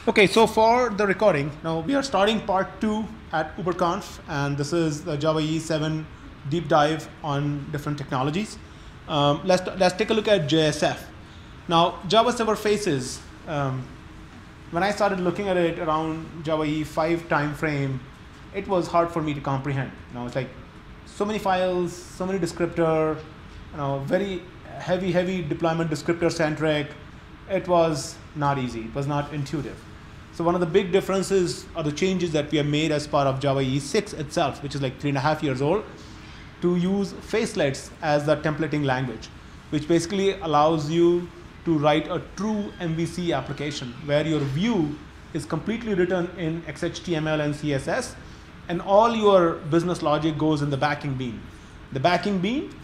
Okay, so for the recording, now we are starting part 2 at UberConf, and this is the Java EE 7 deep dive on different technologies. Let's take a look at JSF. Now, Java Server Faces, when I started looking at it around Java EE 5 time frame, it was hard for me to comprehend. It's like so many files, so many descriptor, very heavy deployment descriptor centric. It was not easy. It was not intuitive. So one of the big differences are the changes that we have made as part of Java EE 6 itself, which is like 3.5 years old, to use facelets as the templating language, which basically allows you to write a true MVC application where your view is completely written in XHTML and CSS, and all your business logic goes in the backing bean. The backing bean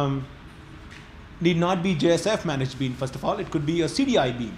need not be JSF managed bean, first of all. It could be a CDI bean.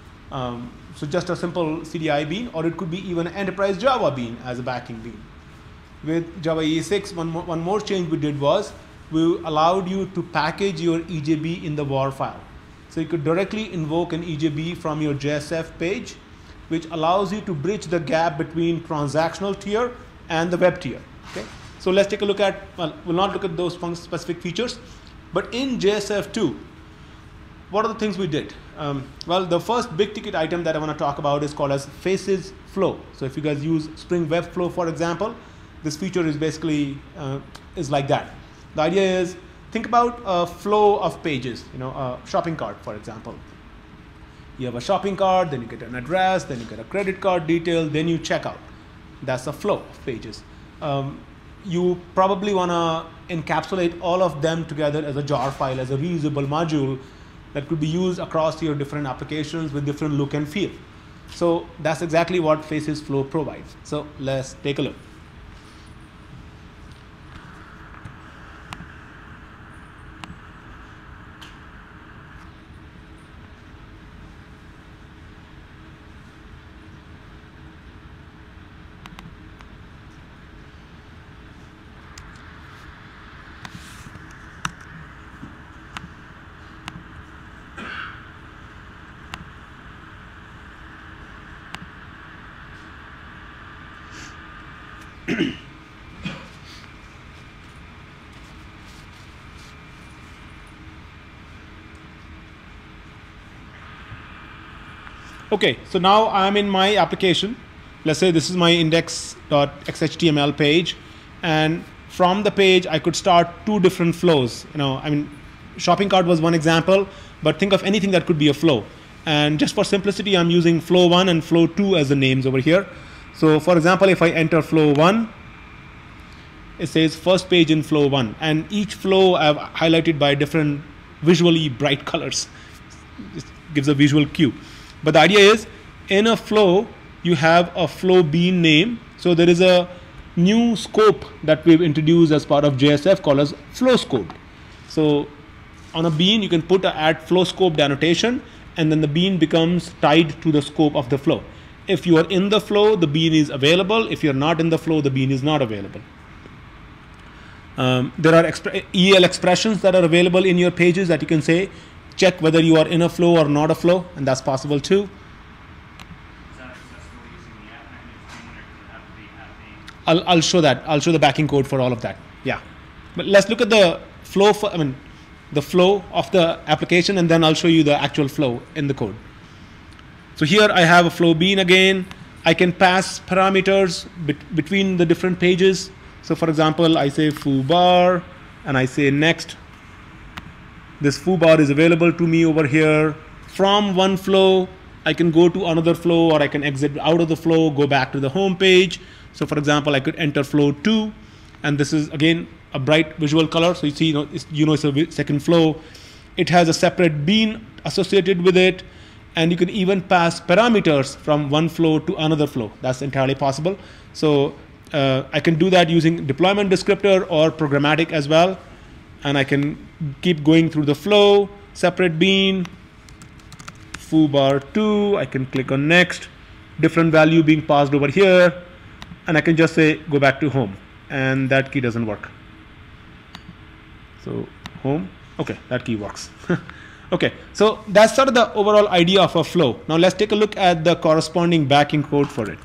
So just a simple CDI bean, or it could be even an enterprise Java bean as a backing bean. With Java EE 6, one more change we did was we allowed you to package your EJB in the WAR file. So you could directly invoke an EJB from your JSF page, which allows you to bridge the gap between transactional tier and the web tier. Okay? So let's take a look at, well, we'll not look at those specific features, but in JSF 2, what are the things we did? Well, the first big ticket item that I want to talk about is called as Faces Flow. So if you guys use Spring Web Flow, for example, this feature is basically is like that. The idea is, think about a flow of pages, a shopping cart, for example. You have a shopping cart, then you get an address, then you get a credit card detail, then you check out. That's a flow of pages. You probably want to encapsulate all of them together as a jar file, as a reusable module that could be used across your different applications with different look and feel. So that's exactly what Faces Flow provides. So let's take a look. Okay, so now I'm in my application. Let's say this is my index.xhtml page, and from the page I could start two different flows. Shopping cart was one example, but think of anything that could be a flow. And just for simplicity, I'm using flow 1 and flow 2 as the names over here. So for example, if I enter flow 1, it says first page in flow 1, and each flow I've highlighted by different visually bright colors. It gives a visual cue. But the idea is, in a flow, you have a flow bean name. So there is a new scope that we've introduced as part of JSF called as flow scope. So on a bean, you can put a add flow scope annotation, and then the bean becomes tied to the scope of the flow. If you are in the flow, the bean is available. If you're not in the flow, the bean is not available. There are EL expressions that are available in your pages that you can say, check whether you are in a flow or not a flow, and that's possible too. Is that accessible using the app management, or does it have to be happening? I'll show that. I'll show the backing code for all of that. Yeah, but let's look at the flow. The flow of the application, and then I'll show you the actual flow in the code. So here I have a flow bean again. I can pass parameters between the different pages. So for example, I say foo bar, and I say next. This foo bar is available to me over here. From one flow, I can go to another flow, or I can exit out of the flow, go back to the home page. So for example, I could enter flow 2, and this is again a bright visual color. So you see, it's a second flow. It has a separate bean associated with it, and you can even pass parameters from one flow to another flow. That's entirely possible. So I can do that using deployment descriptor or programmatic as well. And I can keep going through the flow, separate bean, foo bar 2, I can click on next, different value being passed over here, and I can just say go back to home, and that key doesn't work. So home, okay, that key works. Okay, so that's sort of the overall idea of a flow. Now let's take a look at the corresponding backing code for it.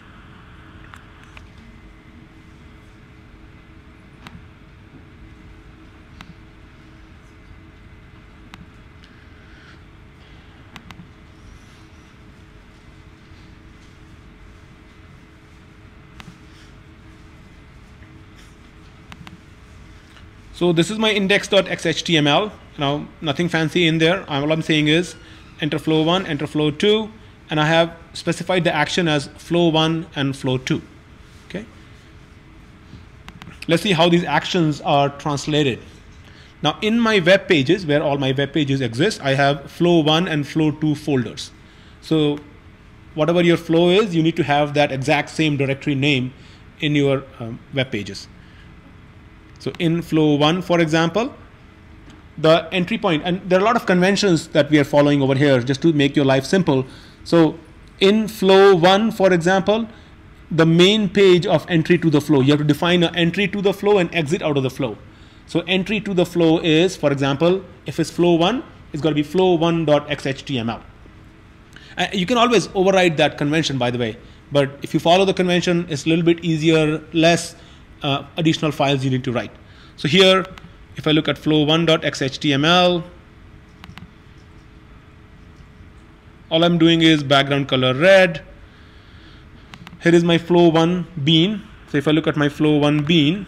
So this is my index.xhtml. Now nothing fancy in there. All I'm saying is enter flow 1, enter flow 2, and I have specified the action as flow 1 and flow 2. Okay. Let's see how these actions are translated. Now in my web pages, where all my web pages exist, I have flow 1 and flow 2 folders. So whatever your flow is, you need to have that exact same directory name in your web pages. So in flow 1, for example, the entry point, and there are a lot of conventions that we are following over here just to make your life simple. So in flow 1, for example, the main page of entry to the flow, you have to define an entry to the flow and exit out of the flow. So entry to the flow is, for example, if it's flow 1, it's got to be flow1.xhtml. You can always override that convention, by the way. But if you follow the convention, it's a little bit easier, less additional files you need to write. So here, if I look at flow1.xhtml, all I'm doing is background color red. Here is my flow 1 bean. So if I look at my flow 1 bean,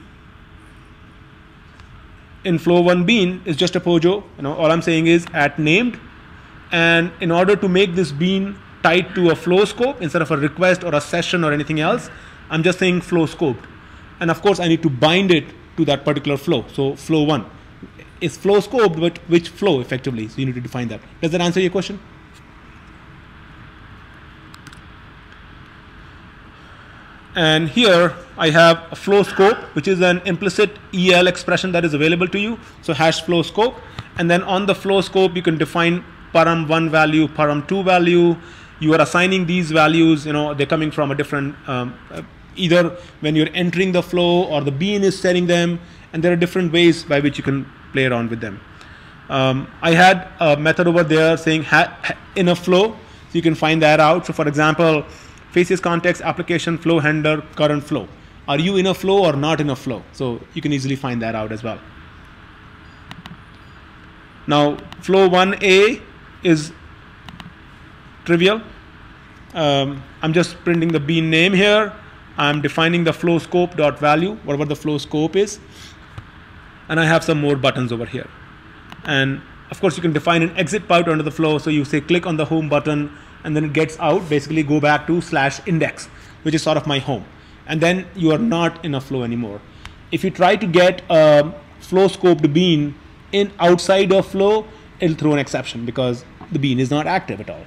in flow 1 bean is just a POJO. All I'm saying is @named, and in order to make this bean tied to a flow scope instead of a request or a session or anything else, I'm just saying flow scoped. And of course, I need to bind it to that particular flow. So flow 1 is flow scoped, but which flow effectively? So you need to define that. Does that answer your question? And here I have a flow scope, which is an implicit EL expression that is available to you. So hash flow scope. And then on the flow scope, you can define param1 value, param2 value. You are assigning these values, they're coming from a different, either when you're entering the flow or the bean is setting them. And there are different ways by which you can play around with them. I had a method over there saying in a flow, so you can find that out. So for example, faces context, application, flow handler, current flow. Are you in a flow or not in a flow? So you can easily find that out as well. Now flow 1A is trivial. I'm just printing the bean name here. I'm defining the flow scope dot value, whatever the flow scope is. And I have some more buttons over here. And of course, you can define an exit part under the flow. So you say click on the home button, and then it gets out, basically go back to /index, which is sort of my home. And then you are not in a flow anymore. If you try to get a flow scoped bean in outside of flow, it'll throw an exception because the bean is not active at all.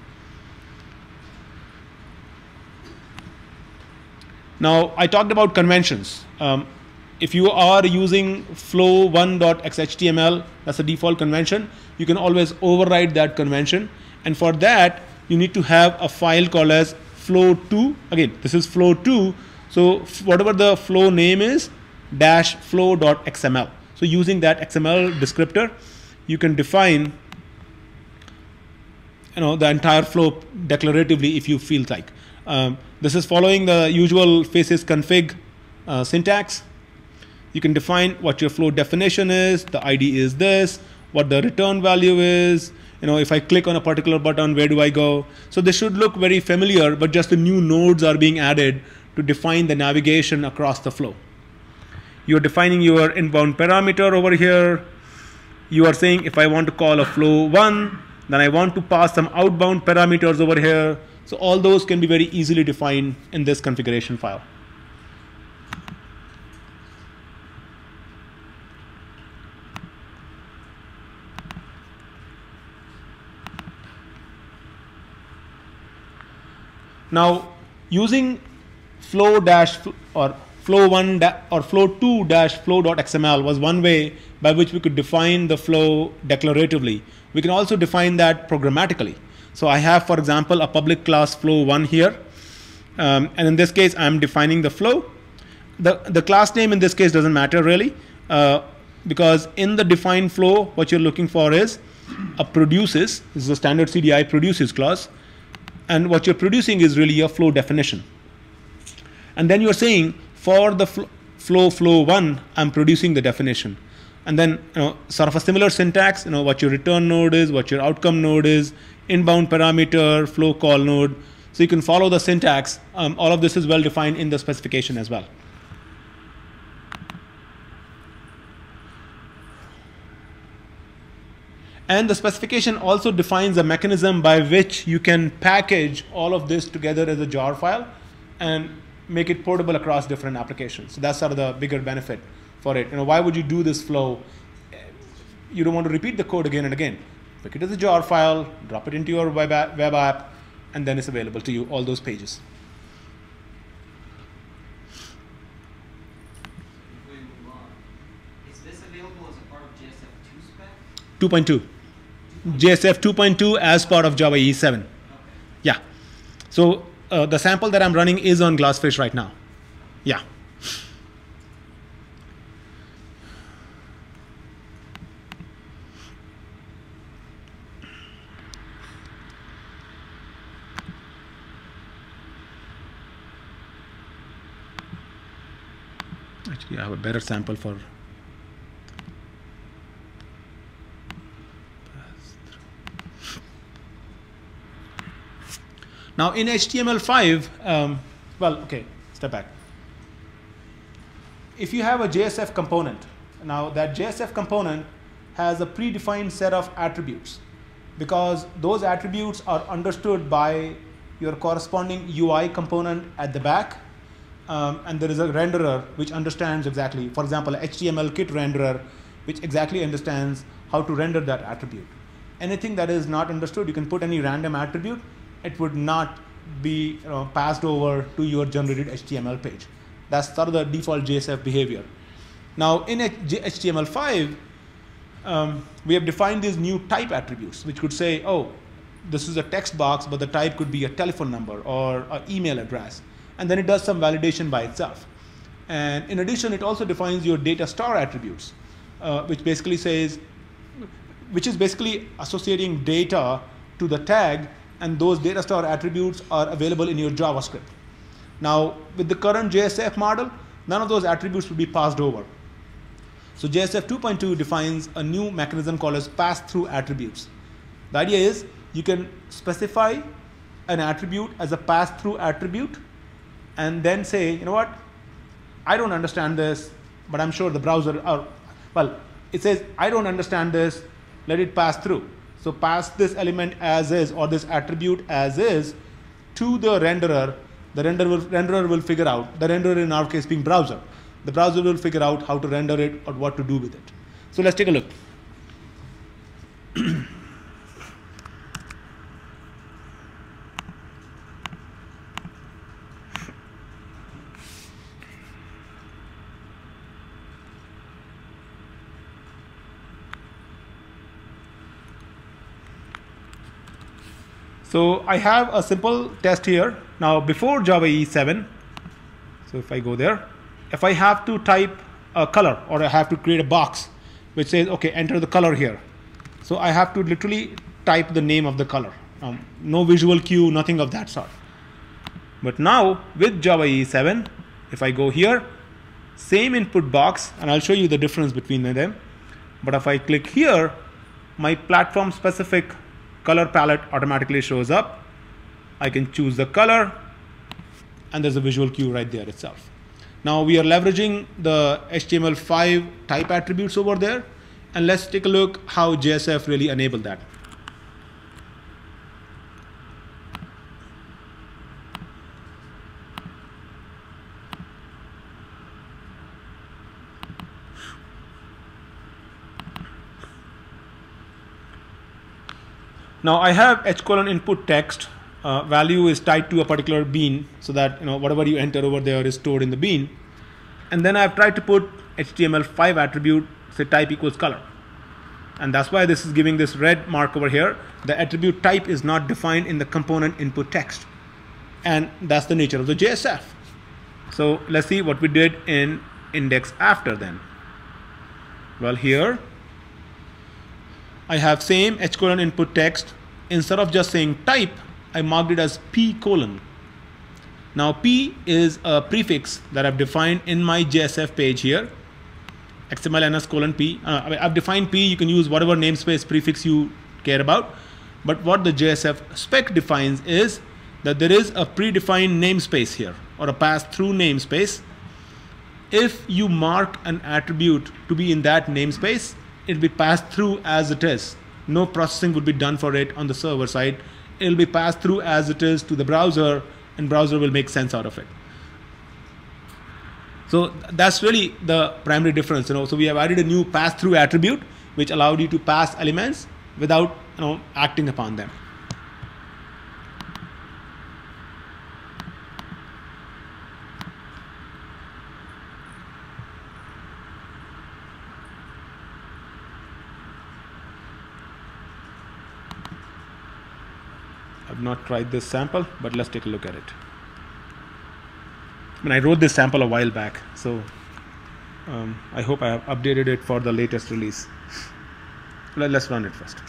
Now, I talked about conventions. If you are using flow1.xhtml, that's the default convention, you can always override that convention. And for that, you need to have a file called as flow2. Again, this is flow2. So whatever the flow name is, -flow.xml. So using that XML descriptor, you can define the entire flow declaratively if you feel like. This is following the usual faces config syntax. You can define what your flow definition is, the ID is this, what the return value is, if I click on a particular button, where do I go? So this should look very familiar, but just the new nodes are being added to define the navigation across the flow. You're defining your inbound parameter over here. You are saying if I want to call a flow 1, then I want to pass some outbound parameters over here. So all those can be very easily defined in this configuration file. Now, using flow2-flow.xml was one way by which we could define the flow declaratively. We can also define that programmatically. So I have, for example, a public class flow1 here. And in this case, I'm defining the flow. The class name in this case doesn't matter really, because in the defined flow, what you're looking for is a produces, this is a standard CDI produces clause, and what you're producing is really a flow definition. And then you're saying for the flow 1, I'm producing the definition. And then sort of a similar syntax, what your return node is, what your outcome node is, inbound parameter, flow call node. So you can follow the syntax. All of this is well defined in the specification as well. And the specification also defines a mechanism by which you can package all of this together as a jar file and make it portable across different applications. So that's sort of the bigger benefit for it. Why would you do this flow? You don't want to repeat the code again and again. Pick it as a jar file, drop it into your web app, and then it's available to you, all those pages. Before we move on, is this available as a part of JSF 2 spec? 2.2. JSF 2.2 as part of Java EE 7. Okay. Yeah. So the sample that I'm running is on Glassfish right now. Yeah. Actually, I have a better sample for. Now in HTML5, step back. If you have a JSF component, now that JSF component has a predefined set of attributes because those attributes are understood by your corresponding UI component at the back. And there is a renderer which understands exactly, for example, HTML kit renderer, which exactly understands how to render that attribute. Anything that is not understood, you can put any random attribute, it would not be passed over to your generated HTML page. That's sort of the default JSF behavior. Now in HTML5, we have defined these new type attributes, which could say, oh, this is a text box, but the type could be a telephone number or an email address. And then it does some validation by itself. And in addition, it also defines your data star attributes, which is basically associating data to the tag, and those data star attributes are available in your JavaScript. Now, with the current JSF model, none of those attributes will be passed over. So JSF 2.2 defines a new mechanism called as pass-through attributes. The idea is you can specify an attribute as a pass-through attribute and then say, you know what, I don't understand this, but I'm sure the browser, it says, I don't understand this, let it pass through. So pass this element as is, or this attribute as is, to the renderer. The renderer will figure out, the renderer in our case being browser. The browser will figure out how to render it or what to do with it. So let's take a look. So I have a simple test here. Now before Java EE 7, so if I go there, if I have to type a color or I have to create a box which says, okay, enter the color here. So I have to literally type the name of the color. No visual cue, nothing of that sort. But now with Java EE 7, if I go here, same input box, and I'll show you the difference between them. But if I click here, my platform specific color palette automatically shows up. I can choose the color, and there's a visual cue right there itself. Now we are leveraging the HTML5 type attributes over there, and let's take a look how JSF really enabled that. Now I have h:" input text. Value is tied to a particular bean, so that whatever you enter over there is stored in the bean. And then I've tried to put HTML5 attribute, say type equals color. And that's why this is giving this red mark over here. The attribute type is not defined in the component input text. And that's the nature of the JSF. So let's see what we did in index after then. Well, here I have same h colon input text. Instead of just saying type, I marked it as p colon. Now p is a prefix that I've defined in my JSF page here. XML NS colon p. I've defined p. You can use whatever namespace prefix you care about. But what the JSF spec defines is that there is a predefined namespace here, or a pass-through namespace. If you mark an attribute to be in that namespace, it will be passed through as it is. No processing would be done for it on the server side. It will be passed through as it is to the browser, and browser will make sense out of it. So that's really the primary difference. So we have added a new pass-through attribute which allowed you to pass elements without acting upon them. I've not tried this sample, but let's take a look at it. I wrote this sample a while back, so I hope I have updated it for the latest release. Let's run it first.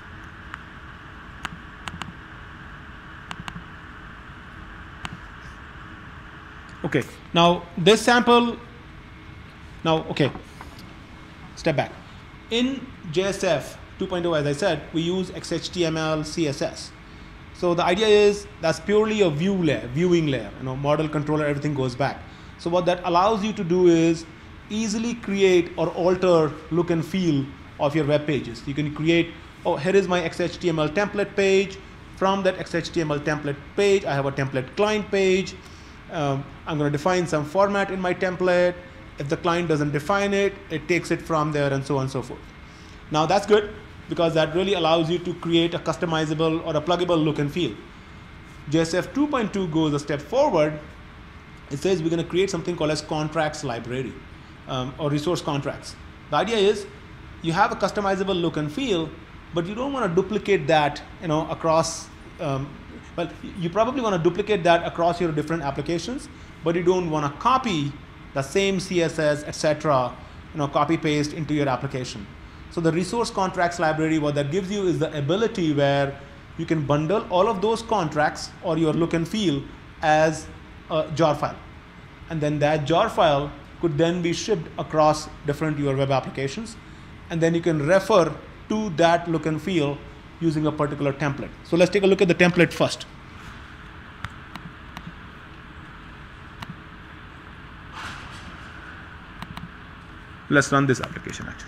Okay, now this sample, okay, step back. In JSF 2.0, as I said, we use XHTML, CSS. So the idea is that's purely a viewing layer, model controller, everything goes back. So what that allows you to do is easily create or alter look and feel of your web pages. You can create, here is my XHTML template page. From that XHTML template page, I have a template client page. I'm going to define some format in my template. If the client doesn't define it, it takes it from there, and so on and so forth. Now that's good, because that really allows you to create a customizable or a pluggable look and feel. JSF 2.2 goes a step forward. It says we're going to create something called as contracts library, or resource contracts. The idea is you have a customizable look and feel, but you don't want to duplicate that across, well, you probably want to duplicate that across your different applications, but you don't want to copy the same CSS, etc., copy paste into your application. So the resource contracts library, what that gives you is the ability where you can bundle all of those contracts or your look and feel as a jar file. And then that jar file could then be shipped across different your web applications. And then you can refer to that look and feel using a particular template. So let's take a look at the template first. Let's run this application actually.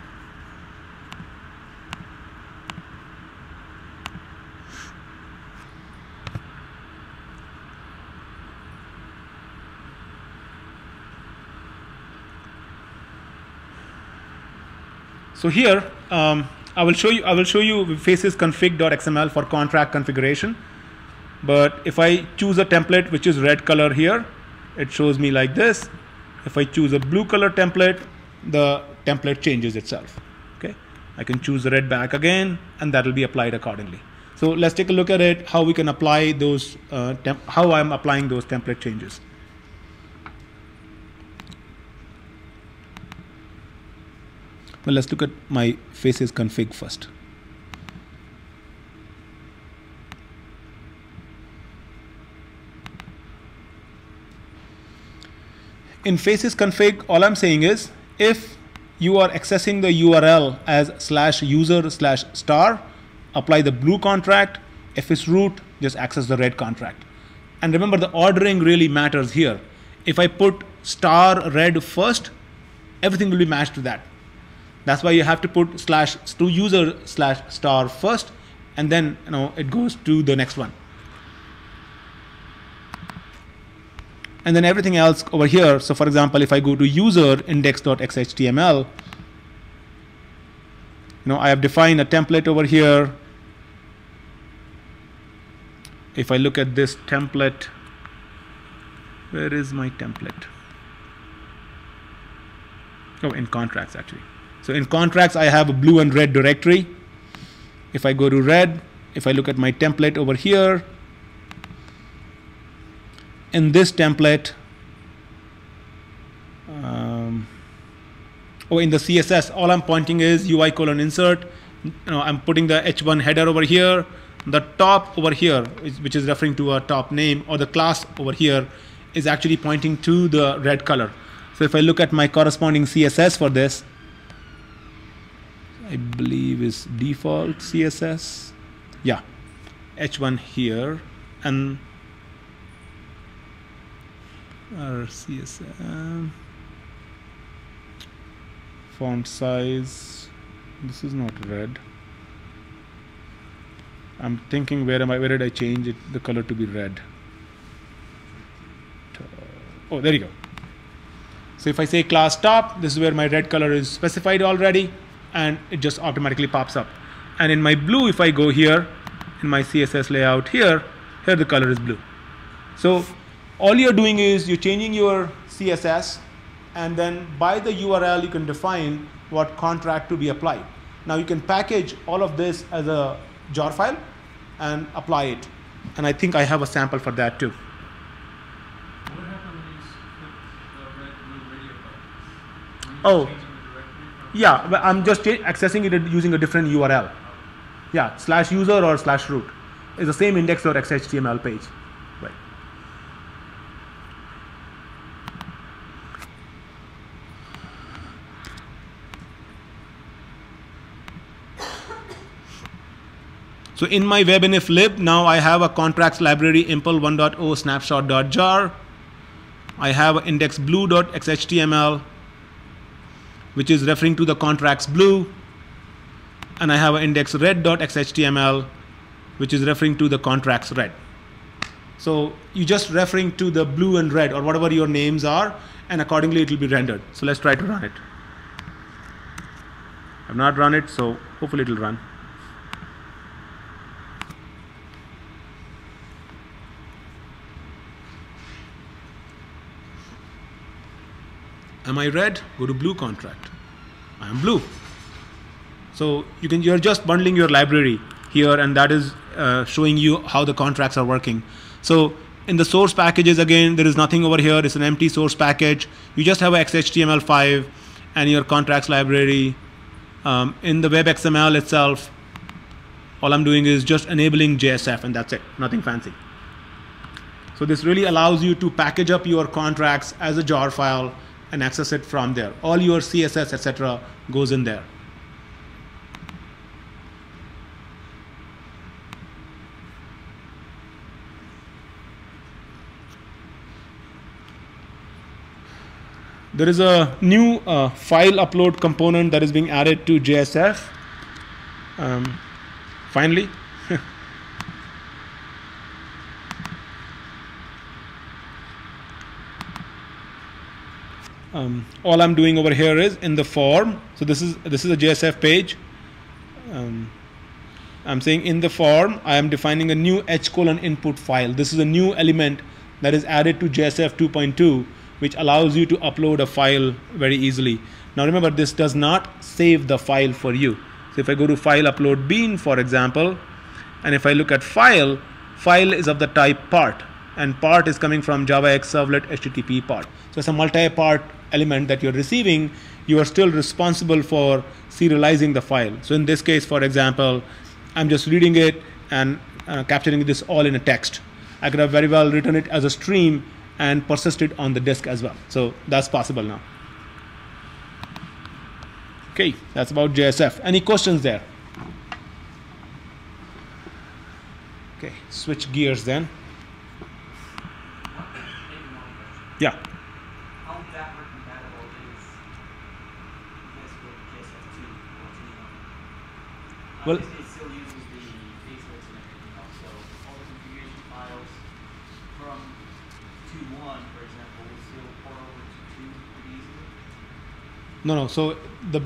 So here, I will show you faces config.xml for contract configuration. But if I choose a template which is red color here, it shows me like this. If I choose a blue color template, the template changes itself. Okay, I can choose the red back again, and that will be applied accordingly. So let's take a look at it, how we can apply those, how I'm applying those template changes. Well, let's look at my faces config first. In faces config, all I'm saying is if you are accessing the URL as /user/star, apply the blue contract. If it's root, just access the red contract. And remember, the ordering really matters here. If I put *red first, everything will be matched to that. That's why you have to put /user/star first, and then it goes to the next one. And then everything else over here. So for example, if I go to user index.xhtml, I have defined a template over here. If I look at this template, where is my template? Oh, in contracts actually. So in contracts, I have a blue and red directory. If I go to red, if I look at my template over here, in this template, in the CSS, all I'm pointing is UI:insert, I'm putting the h1 header over here. The top over here, which is referring to a top name, or the class over here, is actually pointing to the red color. So if I look at my corresponding CSS for this, I believe is default CSS. Yeah, h1 here, and our CSS font size. This is not red. I'm thinking where did I change it, the color to be red? Oh, there you go. So if I say class top, this is where my red color is specified already, and it just automatically pops up. And in my blue, if I go here in my CSS layout here the color is blue. So all you're doing is you're changing your CSS, and then by the URL you can define what contract to be applied. Now you can package all of this as a jar file and apply it. And I think I have a sample for that too. What happened when you put the red blue radio buttons? Oh, yeah, but I'm just accessing it using a different URL. Yeah, /user or /root. It's the same index.xhtml page. Right. So in my webinif lib, now I have a contracts library impl 1.0 snapshot.jar. I have index blue.xhtml, which is referring to the contracts blue. And I have an index red.xhtml, which is referring to the contracts red. So you're just referring to the blue and red or whatever your names are, and accordingly it will be rendered. So let's try to run it. I've not run it, so hopefully it will run. Am I red? Go to blue contract. I am blue. So you're just bundling your library here, and that is showing you how the contracts are working. So in the source packages, again, there is nothing over here. It's an empty source package. You just have a XHTML5 and your contracts library. In the web XML itself, all I'm doing is just enabling JSF, and that's it. Nothing fancy. So this really allows you to package up your contracts as a jar file and access it from there. All your CSS, etc., goes in there. There is a new file upload component that is being added to JSF. Finally. All I'm doing over here is in the form. So this is a JSF page. I'm saying in the form I am defining a new h:\input file. This is a new element that is added to JSF 2.2, which allows you to upload a file very easily. Now remember, this does not save the file for you. So if I go to file upload bean, for example, and if I look at file is of the type part, and part is coming from JavaX servlet HTTP part. So it's a multi-part element that you're receiving. You are still responsible for serializing the file. So in this case, for example, I'm just reading it and capturing this all in a text. I could have very well written it as a stream and persist it on the disk as well. So that's possible now. Okay, that's about JSF. Any questions there? Okay, switch gears then. Yeah. How backward compatible is this with JSF 2 or 2.1? Well, Obviously, it still uses the baselets and everything else, so all the configuration files from 2.1, for example, will still port over to 2 pretty easily? No. So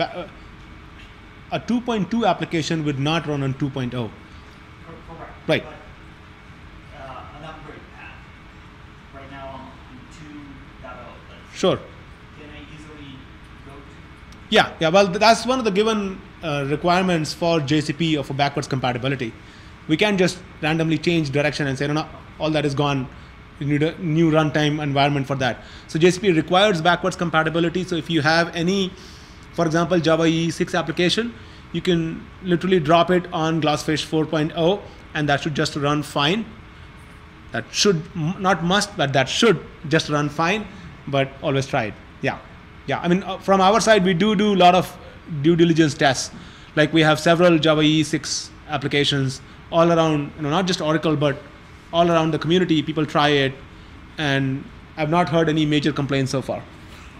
a 2.2 application would not run on 2.0. Correct. Right. But an upgrade path. Right now I'm on 2.0. but Sure. Can I easily go to? Yeah. Well, that's one of the given requirements for JCP of a backwards compatibility. We can't just randomly change direction and say, no, all that is gone. You need a new runtime environment for that. So JCP requires backwards compatibility. So if you have any, for example, Java EE 6 application, you can literally drop it on Glassfish 4.0 and that should just run fine. That should, not must, but that should just run fine, but always try it. Yeah. I mean, from our side, we do a lot of due diligence tests. Like we have several Java EE 6 applications all around, not just Oracle, but all around the community. People try it, and I've not heard any major complaints so far.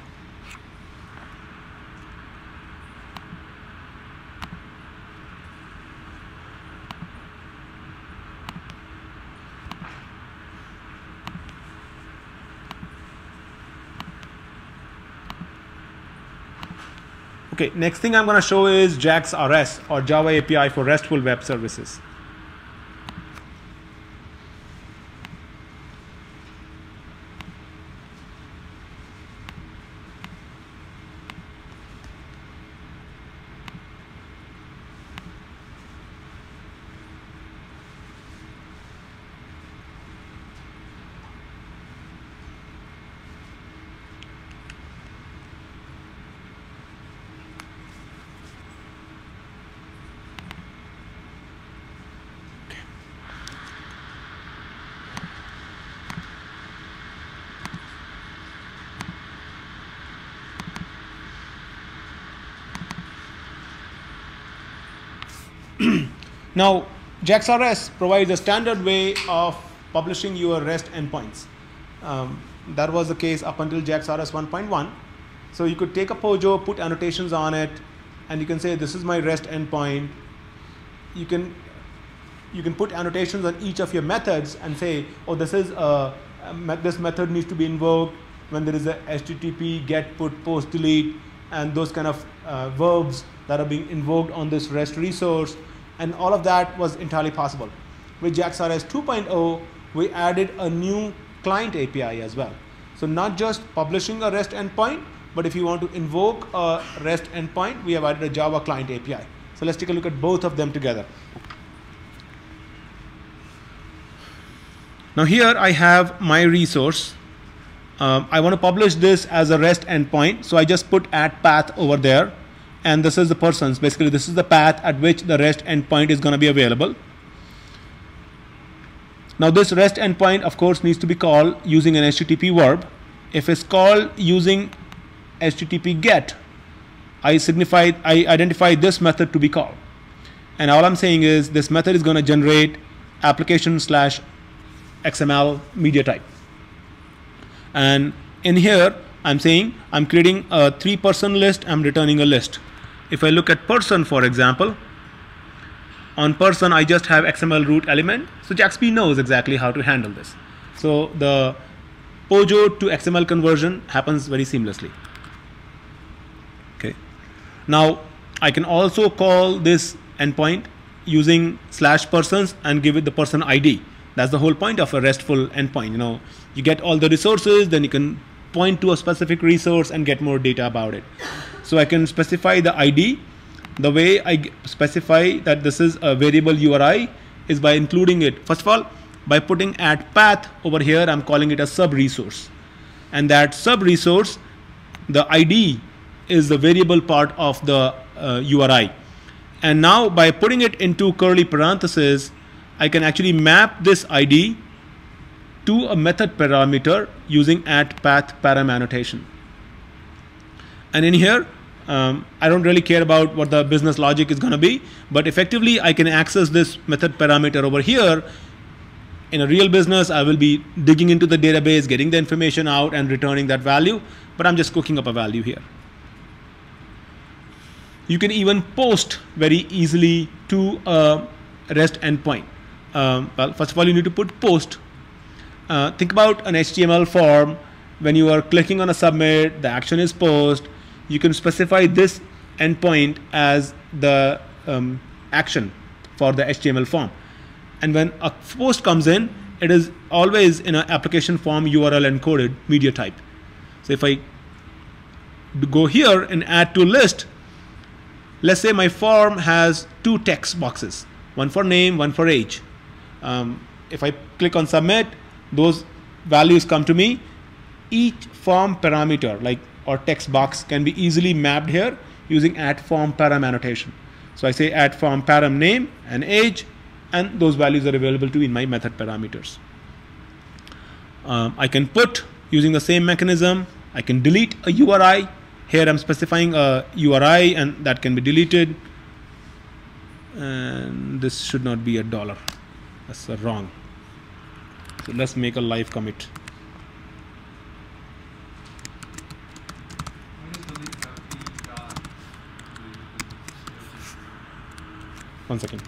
Okay, next thing I'm going to show is JAX RS, or Java API for RESTful Web Services. Now, JAX RS provides a standard way of publishing your REST endpoints. That was the case up until JAX RS 1.1. So you could take a POJO, put annotations on it, and you can say, this is my REST endpoint. You can put annotations on each of your methods and say, oh, this method needs to be invoked when there is a HTTP get, put, post, delete, and those kind of verbs that are being invoked on this REST resource. And all of that was entirely possible. With JAX RS 2.0, we added a new client API as well. So not just publishing a REST endpoint, but if you want to invoke a REST endpoint, we have added a Java client API. So let's take a look at both of them together. Now here I have my resource. I want to publish this as a REST endpoint, so I just put add path over there. And this is the person's. Basically, this is the path at which the REST endpoint is going to be available. Now, this REST endpoint, of course, needs to be called using an HTTP verb. If it's called using HTTP GET, I identify this method to be called. And all I'm saying is this method is going to generate application/XML media type. And in here, I'm saying I'm creating a 3-person list, I'm returning a list. If I look at person, for example, on person, I just have XML root element. So JAXB knows exactly how to handle this. So the POJO to XML conversion happens very seamlessly. Okay. Now, I can also call this endpoint using /persons and give it the person ID. That's the whole point of a RESTful endpoint. You get all the resources, then you can point to a specific resource and get more data about it. So I can specify the ID. The way I specify that this is a variable URI is by including it. First of all, by putting add path over here, I'm calling it a sub resource. And that sub resource, the ID is the variable part of the URI. And now by putting it into curly parentheses, I can actually map this ID to a method parameter using add path param annotation. And in here, I don't really care about what the business logic is going to be, but effectively I can access this method parameter over here. In a real business, I will be digging into the database, getting the information out and returning that value, but I'm just cooking up a value here. You can even post very easily to a REST endpoint. Well, first of all, you need to put post. Think about an HTML form. When you are clicking on a submit, the action is post. You can specify this endpoint as the action for the HTML form. And when a post comes in, it is always in an application form URL encoded media type. So if I go here and add to list, let's say my form has 2 text boxes, one for name, one for age. If I click on submit, those values come to me. Each form parameter or text box can be easily mapped here using add form param annotation. So I say add from param name and age, and those values are available to in my method parameters. I can put using the same mechanism. I can delete a URI. Here I'm specifying a URI, and that can be deleted. And this should not be $. That's wrong. So let's make a live commit. Why does delete have p dot? One second.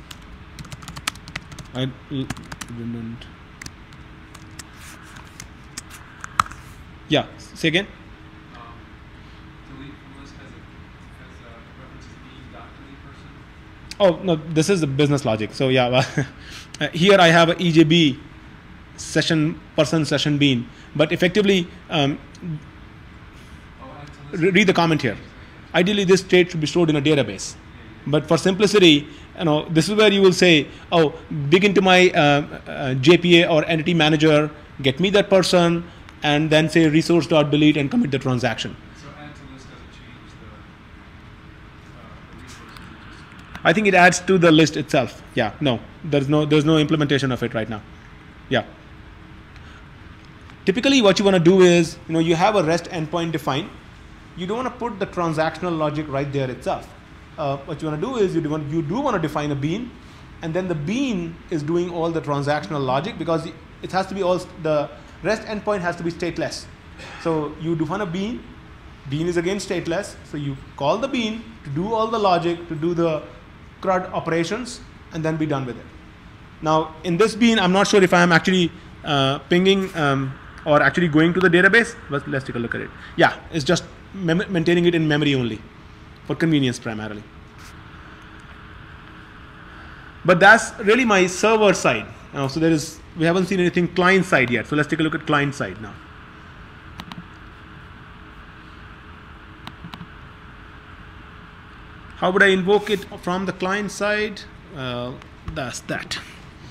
I didn't. Yeah. Say again. Delete from list has a references being dot delete person. Oh no, this is the business logic. So yeah, here I have a EJB session person session bean, but effectively Oh, add to list. read the comment here. Ideally, this state should be stored in a database, but for simplicity, this is where you will say, oh, dig into my JPA or entity manager, get me that person, and then say resource.delete and commit the transaction. So add to list doesn't change the resources. It just I think it adds to the list itself. Yeah, no, there's no implementation of it right now. Yeah. Typically, what you want to do is, you have a REST endpoint defined. You don't want to put the transactional logic right there itself. What you want to do is you do want to define a bean, and then the bean is doing all the transactional logic, because it has to be the REST endpoint has to be stateless. So you define a bean. Bean is again stateless. So you call the bean to do all the logic, to do the CRUD operations, and then be done with it. Now in this bean, I'm not sure if I'm actually pinging or actually going to the database, but let's take a look at it. Yeah, it's just maintaining it in memory only, for convenience primarily. But that's really my server side. So we haven't seen anything client side yet. So let's take a look at client side now. How would I invoke it from the client side? That's that.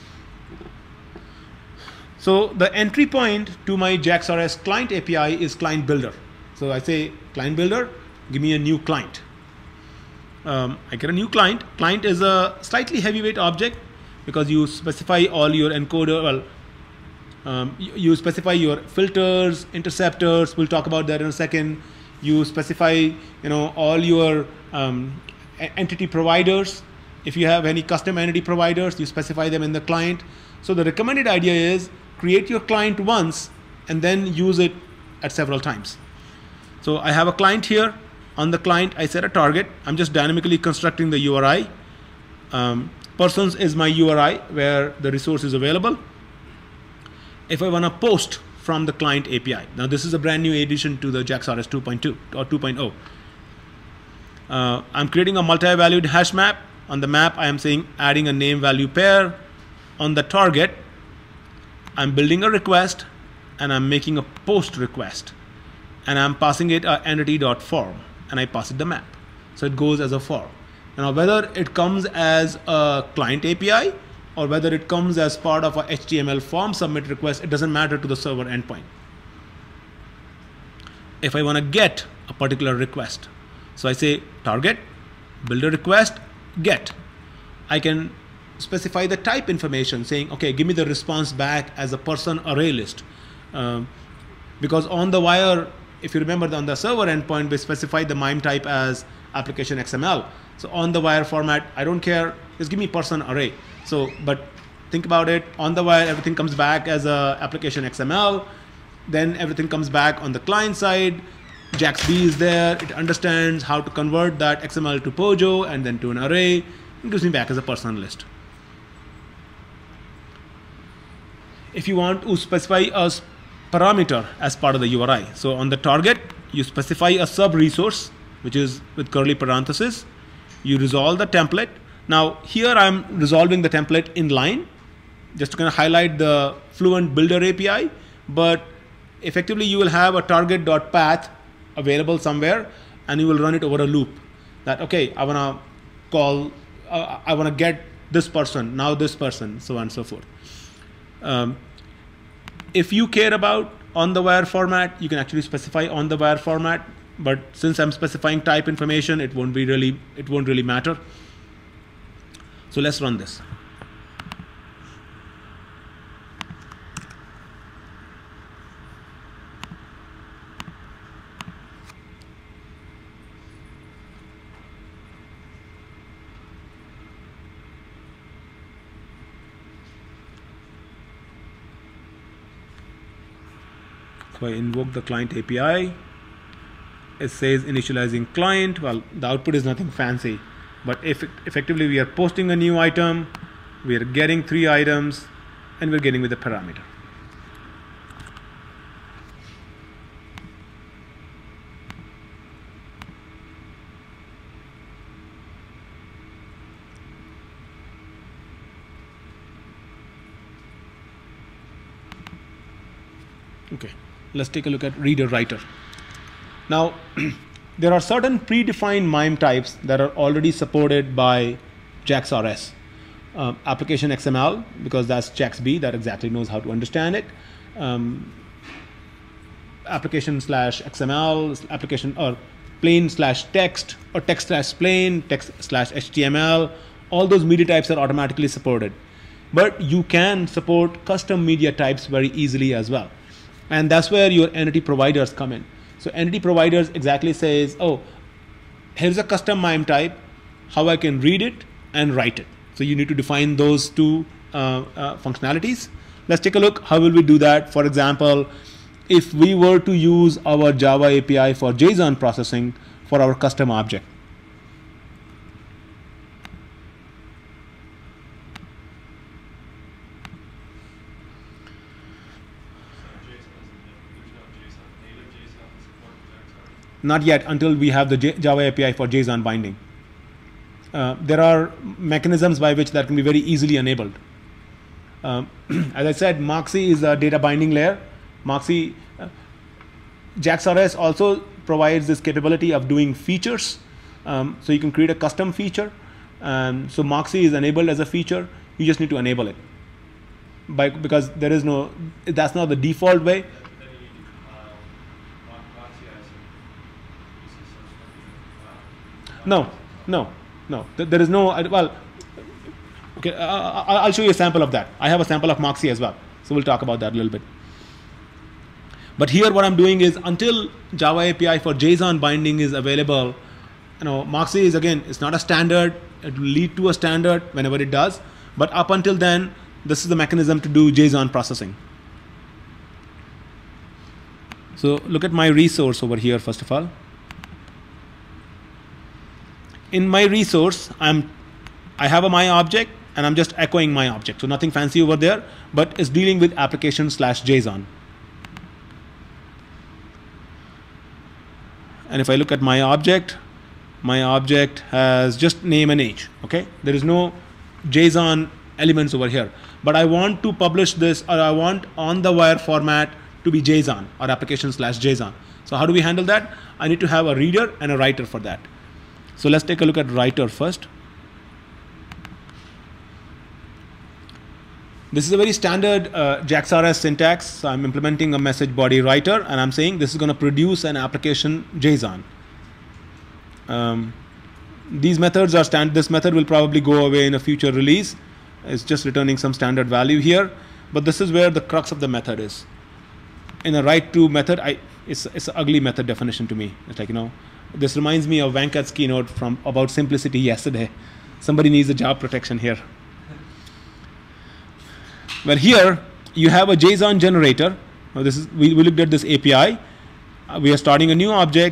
So the entry point to my JAX-RS client API is client builder. So I say client builder, give me a new client. I get a new client. Client is a slightly heavyweight object, because you specify all your encoder. You specify your filters, interceptors. We'll talk about that in a second. You specify, all your entity providers. If you have any custom entity providers, you specify them in the client. So the recommended idea is create your client once and then use it at several times. So I have a client here. On the client, I set a target. I'm just dynamically constructing the URI. Persons is my URI where the resource is available. If I want to post from the client API, now this is a brand new addition to the JAX-RS 2.2 or 2.0. I'm creating a multi-valued hash map. On the map, I am saying adding a name value pair. On the target, I'm building a request and I'm making a post request, and I'm passing it a entity.form, and I pass it the map. So it goes as a form. Now whether it comes as a client API or whether it comes as part of a HTML form submit request, it doesn't matter to the server endpoint. If I want to get a particular request, so I say target, build a request, get. I can specify the type information, saying, okay, give me the response back as a person array list. Because on the wire, if you remember on the server endpoint, we specify the MIME type as application XML. So on the wire format, I don't care, just give me person array. So, but think about it, on the wire, everything comes back as a application XML. Then everything comes back on the client side. JAX-B is there. It understands how to convert that XML to POJO and then to an array. It gives me back as a person list. If you want to specify a parameter as part of the URI, so on the target, you specify a sub resource, which is with curly parentheses. You resolve the template. Now here I'm resolving the template in line, just to kind of highlight the Fluent Builder API, but effectively you will have a target.path available somewhere, and you will run it over a loop. That, okay, I want to call, I want to get this person, now this person, so on and so forth. If you care about on the wire format, you can actually specify on the wire format, but since I'm specifying type information, it won't really matter. So let's run this. So I invoke the client API. It says initializing client. Well, the output is nothing fancy, but effectively we are posting a new item, we are getting 3 items, and we're getting with the parameter. Okay, let's take a look at reader writer. Now, there are certain predefined MIME types that are already supported by JAX-RS. Application XML, because that's JAX-B, that exactly knows how to understand it. Application/XML, application or plain/text, or text/plain, text/HTML, all those media types are automatically supported. But you can support custom media types very easily as well. And that's where your entity providers come in. So entity providers exactly says, oh, here's a custom MIME type, how I can read it and write it. So you need to define those 2 functionalities. Let's take a look. How will we do that? For example, if we were to use our Java API for JSON processing for our custom object. Not yet, until we have the Java API for JSON binding. There are mechanisms by which that can be very easily enabled. As I said, Moxie is a data binding layer. Moxie, JAX-RS also provides this capability of doing features. So you can create a custom feature. So Moxie is enabled as a feature. You just need to enable it. Because there is no, that's not the default way. No. There is no, well, okay, I'll show you a sample of that. I have a sample of Moxie as well. So we'll talk about that a little bit. But here what I'm doing is, until Java API for JSON binding is available, Moxie is, again, it's not a standard. It will lead to a standard whenever it does. But up until then, this is the mechanism to do JSON processing. So look at my resource over here, first of all. In my resource, I have a my object, and I'm just echoing my object. So nothing fancy over there, but it's dealing with application/JSON. And if I look at my object has just name and age. Okay, there is no JSON elements over here. But I want to publish this, or I want on the wire format to be JSON or application/JSON. So how do we handle that? I need to have a reader and a writer for that. So let's take a look at writer first. This is a very standard JAX-RS syntax. So I'm implementing a message body writer, and I'm saying this is going to produce an application JSON. These methods are standard. This method will probably go away in a future release. It's just returning some standard value here. But this is where the crux of the method is. In a write to method, it's an ugly method definition to me. It's like, this reminds me of Venkat's keynote about simplicity yesterday. Somebody needs a job protection here. Well, here you have a JSON generator. Now we looked at this API. We are starting a new object.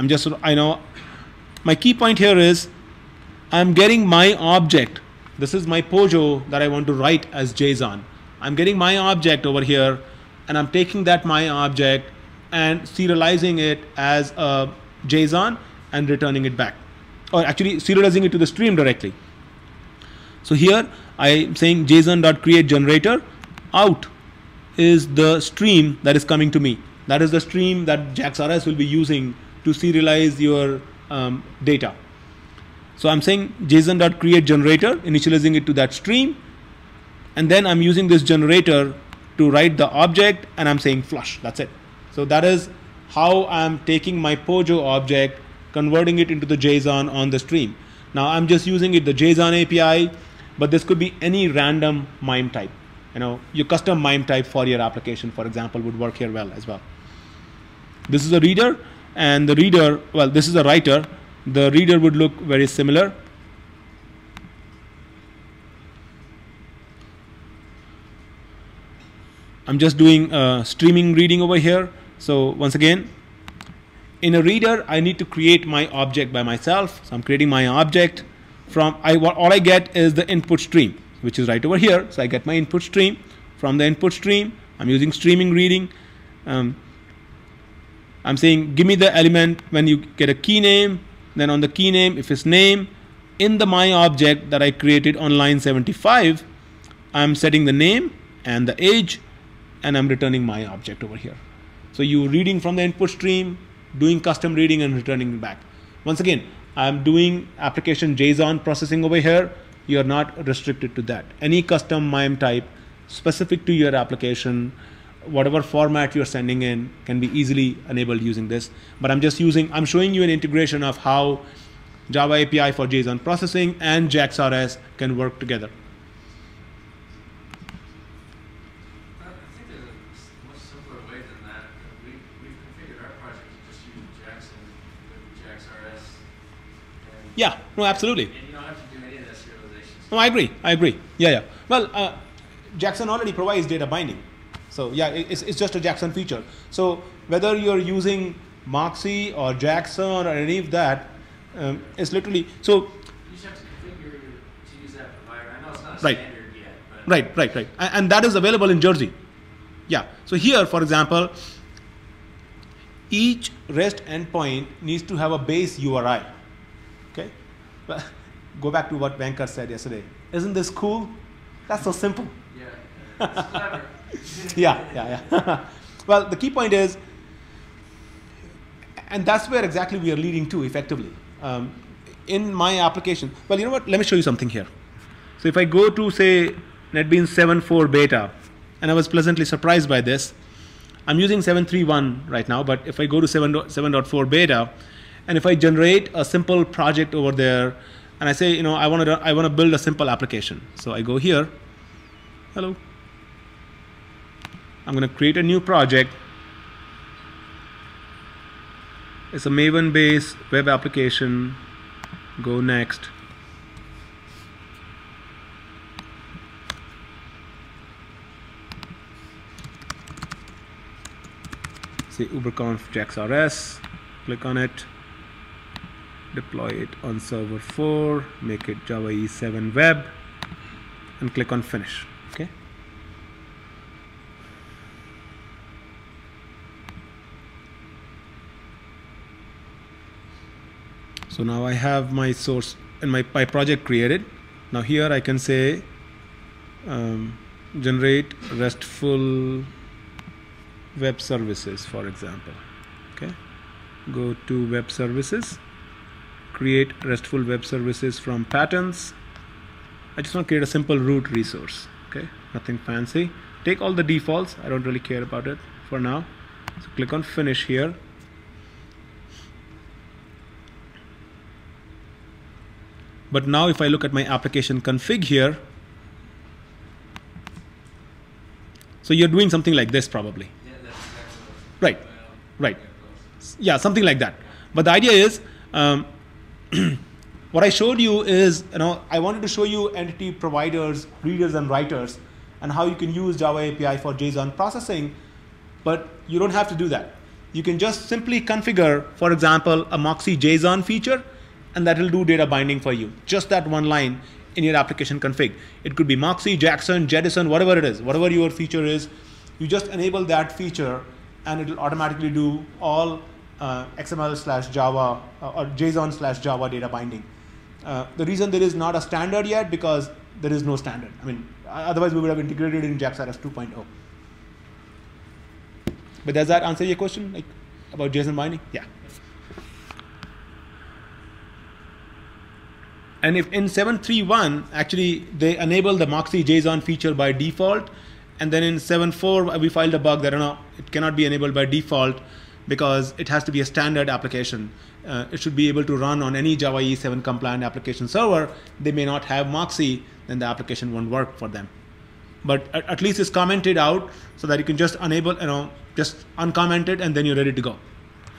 My key point here is I'm getting my object. This is my Pojo that I want to write as JSON. I'm getting my object over here, and I'm taking that my object and serializing it as a JSON and returning it back, or actually serializing it to the stream directly. So here I'm saying JSON.createGenerator out is the stream that is coming to me. That is the stream that JAX-RS will be using to serialize your data. So I'm saying JSON.createGenerator, initializing it to that stream, and then I'm using this generator to write the object, and I'm saying flush. That's it. So that is how I'm taking my Pojo object, converting it into the JSON on the stream. Now I'm just using the JSON API. but this could be any random MIME type. Your custom MIME type for your application, for example, would work here well as well. This is a reader, and the reader, well, this is a writer. The reader would look very similar. I'm just doing streaming reading over here. So once again, in a reader, I need to create my object by myself. So I'm creating my object from, all I get is the input stream, which is right over here. So I get my input stream. From the input stream, I'm using streaming reading. I'm saying, give me the element when you get a key name. Then on the key name, if it's name, in the my object that I created on line 75, I'm setting the name and the age, and I'm returning my object over here. So you're reading from the input stream, doing custom reading and returning it back. Once again, I'm doing application JSON processing over here. You're not restricted to that. Any custom MIME type specific to your application, whatever format you're sending in, can be easily enabled using this. But I'm showing you an integration of how Java API for JSON processing and JAX-RS can work together. I think there's a much simpler way than that. We've configured our project to just use Jackson with JAX-RS. Yeah, no, absolutely. And you don't have to do any of that serialization. No, I agree. Yeah. Well, Jackson already provides data binding. So yeah, it's just a Jackson feature. So whether you're using Moxie or Jackson or any of that, it's literally, so. You just have to configure to use that provider. I know it's not a Right. standard yet, but. Right. And that is available in Jersey. Yeah. So here, for example, each REST endpoint needs to have a base URI. Okay. Well, go back to what Venkat said yesterday. Isn't this cool? That's so simple. Yeah. It's clever. Yeah. Well, the key point is, and that's where exactly we are leading to effectively. In my application, well, you know what? Let me show you something here. So if I go to, say, NetBeans 7.4 beta, and I was pleasantly surprised by this. I'm using 7.3.1 right now, but if I go to 7.4 beta, and if I generate a simple project over there, and I say, I want to build a simple application. So I go here. Hello. I'm going to create a new project. It's a Maven-based web application. Go next. Say uberconf JAX-RS. Click on it. Deploy it on server 4. Make it Java EE 7 web. And click on finish. Okay. So now I have my source and my project created. Now here I can say generate RESTful web services, for example. Okay, go to web services, create RESTful web services from patterns. I just want to create a simple root resource. Okay, nothing fancy. Take all the defaults. I don't really care about it for now. So click on finish here. But now if I look at my application config here, so you're doing something like this probably. Yeah, that's exactly Right. Yeah, something like that. But the idea is, what I showed you is, I wanted to show you entity providers, readers and writers, and how you can use Java API for JSON processing, but you don't have to do that. You can just simply configure, for example, a Moxie JSON feature, and that will do data binding for you. Just that one line in your application config. It could be Moxie, Jackson, Jettison, whatever it is, whatever your feature is, you just enable that feature and it will automatically do all XML/Java or JSON/Java data binding. The reason there is not a standard yet, because there is no standard. I mean, otherwise we would have integrated in JAX-RS 2.0. But does that answer your question, like about JSON binding? Yeah. And if in 7.3.1, actually they enable the Moxie JSON feature by default, and then in 7.4 we filed a bug that it cannot be enabled by default because it has to be a standard application. It should be able to run on any Java EE 7 compliant application server. They may not have Moxie, then the application won't work for them. But at least it's commented out so that you can just enable, just uncomment it, and then you're ready to go.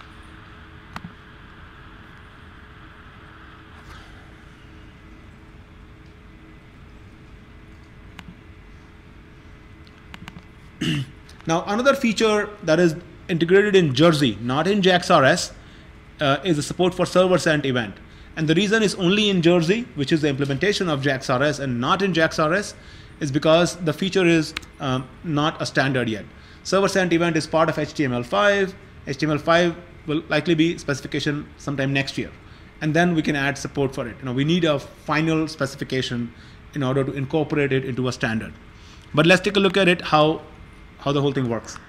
Now, another feature that is integrated in Jersey, not in JAX-RS, is the support for server sent event. And the reason is only in Jersey, which is the implementation of JAX-RS, and not in JAX-RS, is because the feature is not a standard yet. Server sent event is part of HTML5. HTML5 will likely be specification sometime next year. And then we can add support for it. We need a final specification in order to incorporate it into a standard. But let's take a look at it, how the whole thing works.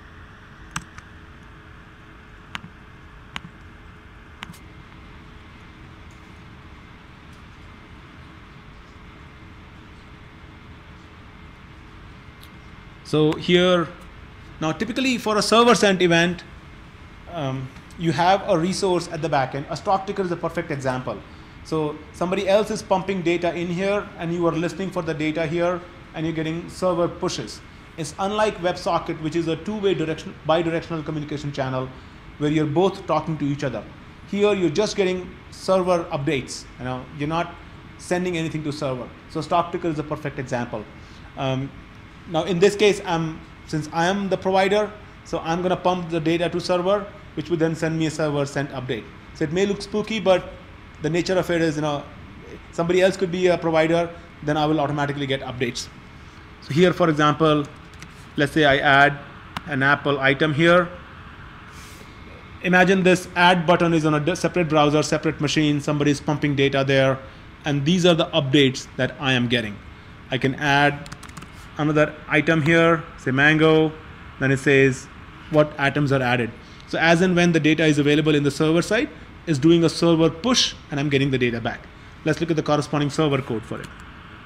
So here, now typically for a server sent event, you have a resource at the backend. A stock ticker is a perfect example. So somebody else is pumping data in here, and you are listening for the data here, and you're getting server pushes. It's unlike WebSocket, which is a two-way bidirectional communication channel where you're both talking to each other. Here, you're just getting server updates. You're not sending anything to server. So stock ticker is a perfect example. Now, in this case, since I am the provider, so I'm going to pump the data to server, which would then send me a server sent update. So it may look spooky, but the nature of it is, somebody else could be a provider, then I will automatically get updates. So here, for example, let's say I add an Apple item here. Imagine this add button is on a separate browser, separate machine. Somebody is pumping data there, and these are the updates that I am getting. I can add another item here, say mango, then it says what atoms are added. So as and when the data is available in the server side, it's doing a server push, and I'm getting the data back. Let's look at the corresponding server code for it.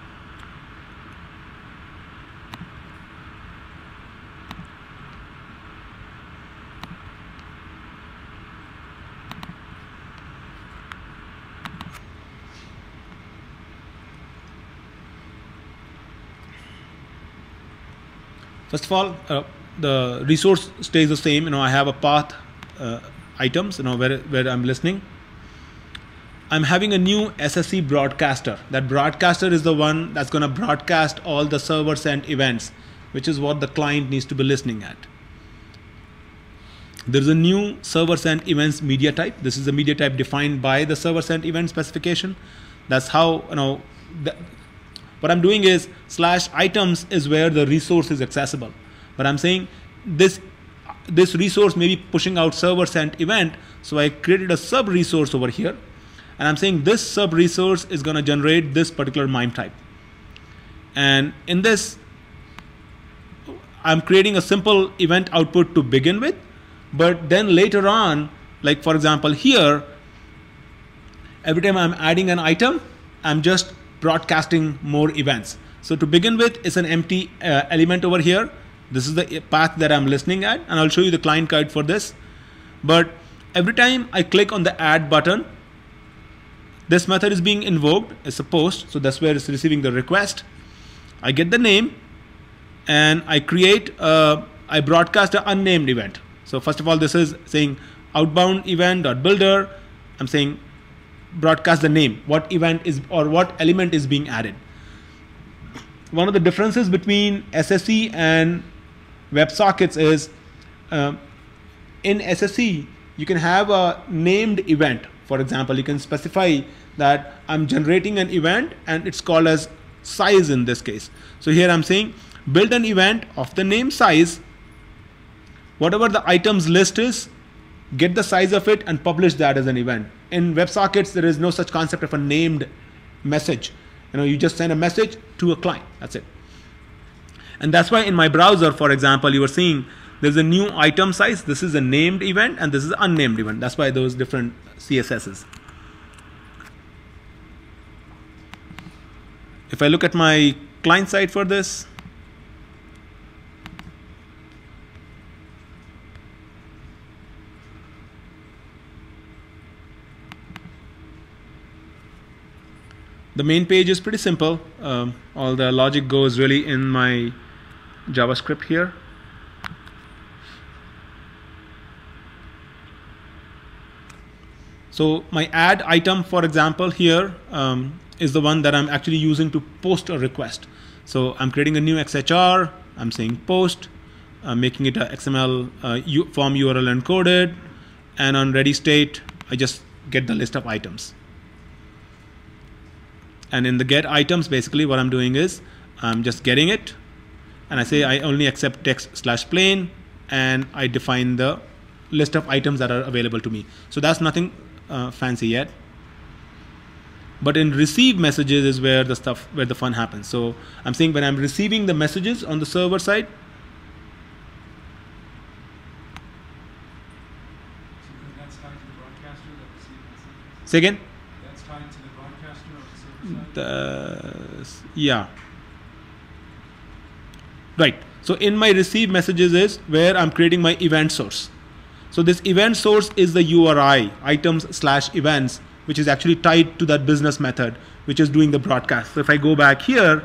First of all, the resource stays the same. I have a path items, where I'm listening. I'm having a new SSE broadcaster. That broadcaster is the one that's going to broadcast all the server sent events, which is what the client needs to be listening at. There's a new server sent events media type. This is the media type defined by the server sent event specification. That's how, what I'm doing is /items is where the resource is accessible. But I'm saying this resource may be pushing out server sent event. So I created a sub resource over here. And I'm saying this sub resource is going to generate this particular MIME type. And in this, I'm creating a simple event output to begin with. But then later on, like for example here, every time I'm adding an item, I'm just broadcasting more events. So to begin with, it's an empty element over here. This is the path that I'm listening at, and I'll show you the client guide for this. But every time I click on the add button, this method is being invoked. It's a post, so that's where it's receiving the request. I get the name, and I I broadcast an unnamed event. So first of all, this is saying outbound event.builder. I'm saying broadcast the name, what event is or what element is being added. One of the differences between SSE and WebSockets is in SSE, you can have a named event. For example, you can specify that I'm generating an event and it's called as size in this case. So here I'm saying build an event of the name size. Whatever the items list is, get the size of it and publish that as an event. In WebSockets, there is no such concept of a named message. You just send a message to a client. That's it. And that's why in my browser, for example, you are seeing there's a new item size. This is a named event and this is an unnamed event. That's why those different CSSs. If I look at my client side for this, The main page is pretty simple. All the logic goes really in my JavaScript here. So my add item, for example, here is the one that I'm actually using to post a request. So I'm creating a new XHR. I'm saying post. I'm making it a XML form URL encoded. And on ready state, I just get the list of items. And in the get items, basically what I'm doing is I'm just getting it. And I say I only accept text/plain. And I define the list of items that are available to me. So that's nothing fancy yet. But in receive messages is where the fun happens. So I'm saying when I'm receiving the messages on the server side. So that's tied to the broadcaster that receives messages? Say again? That's tied to the broadcaster of the server side? Yeah. Right. So in my receive messages is where I'm creating my event source. So this event source is the URI, items/events, which is actually tied to that business method, which is doing the broadcast. So if I go back here,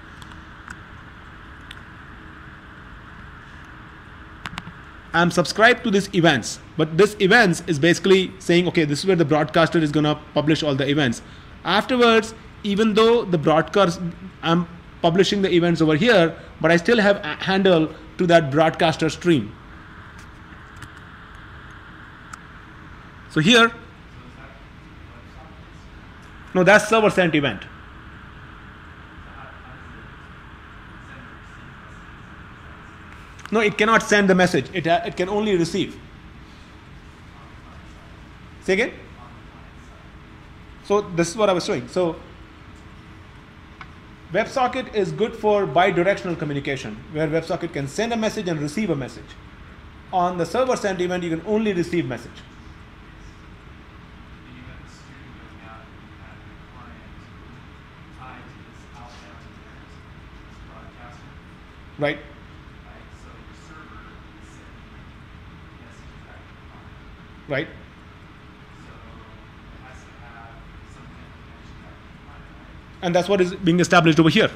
I'm subscribed to this events, but this events is basically saying, okay, this is where the broadcaster is going to publish all the events. Afterwards, even though the broadcast, I'm publishing the events over here, but I still have a handle to that broadcaster stream. So here, no, that's server sent event. No, it cannot send the message. It can only receive. Say again? So this is what I was showing. So WebSocket is good for bidirectional communication, where WebSocket can send a message and receive a message. On the server sent event, you can only receive message. You have a stream going out and you have your client tied to this outbound event, this broadcaster. Right? Right? So your server is sending messages back to the client. Right? So it has to have some kind of connection back to the client, right? And that's what is being established over here.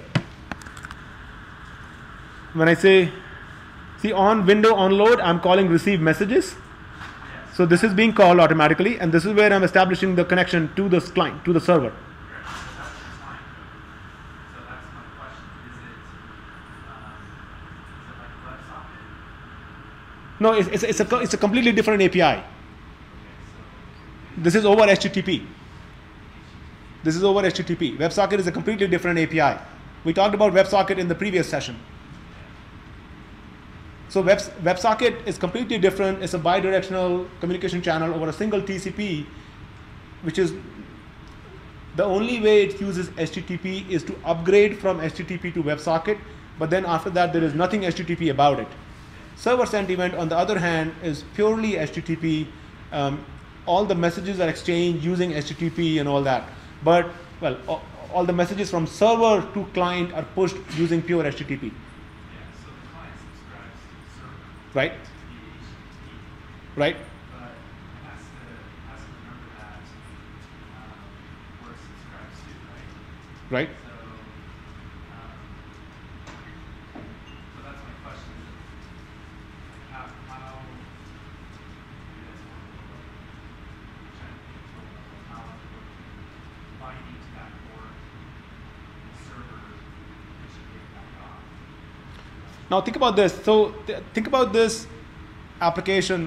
When I say, see on window on load, I'm calling receive messages. Yes. So this is being called automatically, and this is where I'm establishing the connection to this client, to the server. Right. So that's the client code. So that's my question. Is it like WebSocket? No, it's a completely different API. Okay, so This is over HTTP. This is over HTTP. WebSocket is a completely different API. We talked about WebSocket in the previous session. So WebSocket is completely different. It's a bidirectional communication channel over a single TCP, which is the only way it uses HTTP is to upgrade from HTTP to WebSocket, but then after that there is nothing HTTP about it. Server sent event, on the other hand, is purely HTTP. All the messages are exchanged using HTTP and all that. But, well, all the messages from server to client are pushed using pure HTTP. yeah, so the client subscribes to the server. Right? To be HTTP. Right? But it has to remember that where it subscribes to, right? Right? So that's my question. How you guys want to trying to think of how it would binding to that port, the server, it should get back off. Now think about this. So think about this application.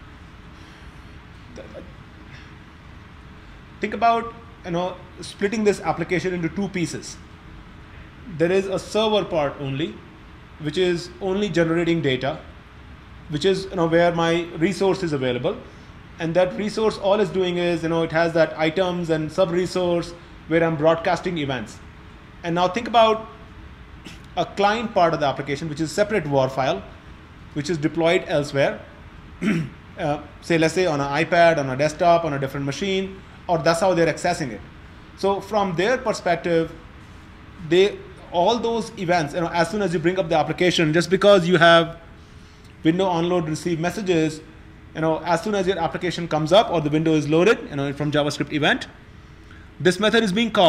Think about splitting this application into two pieces. There is a server part only, which is only generating data, which is where my resource is available, and that resource all it's doing is it has that items and sub resource where I'm broadcasting events. And now think about a client part of the application, which is separate WAR file, which is deployed elsewhere. Let's say on an iPad, on a desktop, on a different machine, or that's how they're accessing it. So from their perspective, all those events, as soon as you bring up the application, just because you have window onload receive messages, as soon as your application comes up or the window is loaded, from JavaScript event, this method is being called,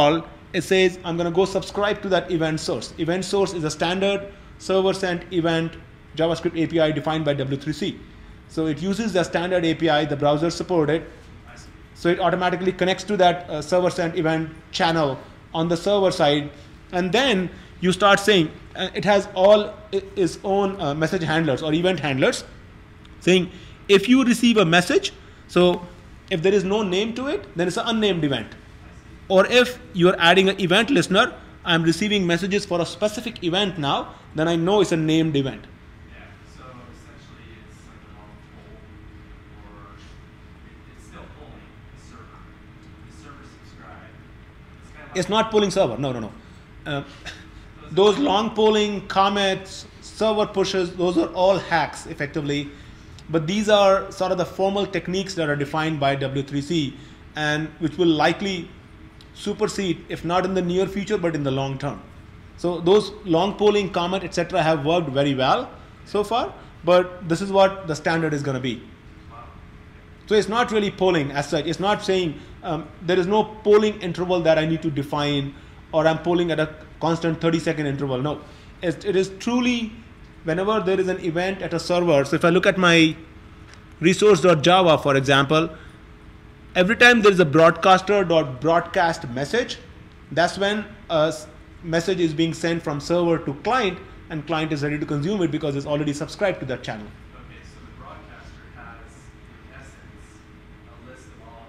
it says I'm going to go subscribe to that event source. Event source is a standard server sent event JavaScript API defined by W3C. So it uses the standard API, the browser support it. So it automatically connects to that server sent event channel on the server side. And then you start saying, it has all its own message handlers or event handlers, saying if you receive a message, so if there is no name to it, then it's an unnamed event. Or if you're adding an event listener, I'm receiving messages for a specific event now, then I know it's a named event. Yeah, so essentially it's like a long poll, or it's still polling the server. The server subscribe. It's kind of It's not polling server, no. Those long polling, comments, server pushes, those are all hacks effectively. But these are sort of the formal techniques that are defined by W3C and which will likely supersede, if not in the near future, but in the long term. So those long polling, comment, etc. have worked very well so far, but this is what the standard is going to be. So it's not really polling as such. It's not saying there is no polling interval that I need to define, or I'm polling at a constant 30-second interval. No, it is truly whenever there is an event at a server. So if I look at my resource.java, for example, every time there is a broadcaster.broadcast message, that's when a message is being sent from server to client, and client is ready to consume it because it's already subscribed to that channel. Okay, so the broadcaster has, in essence, a list of all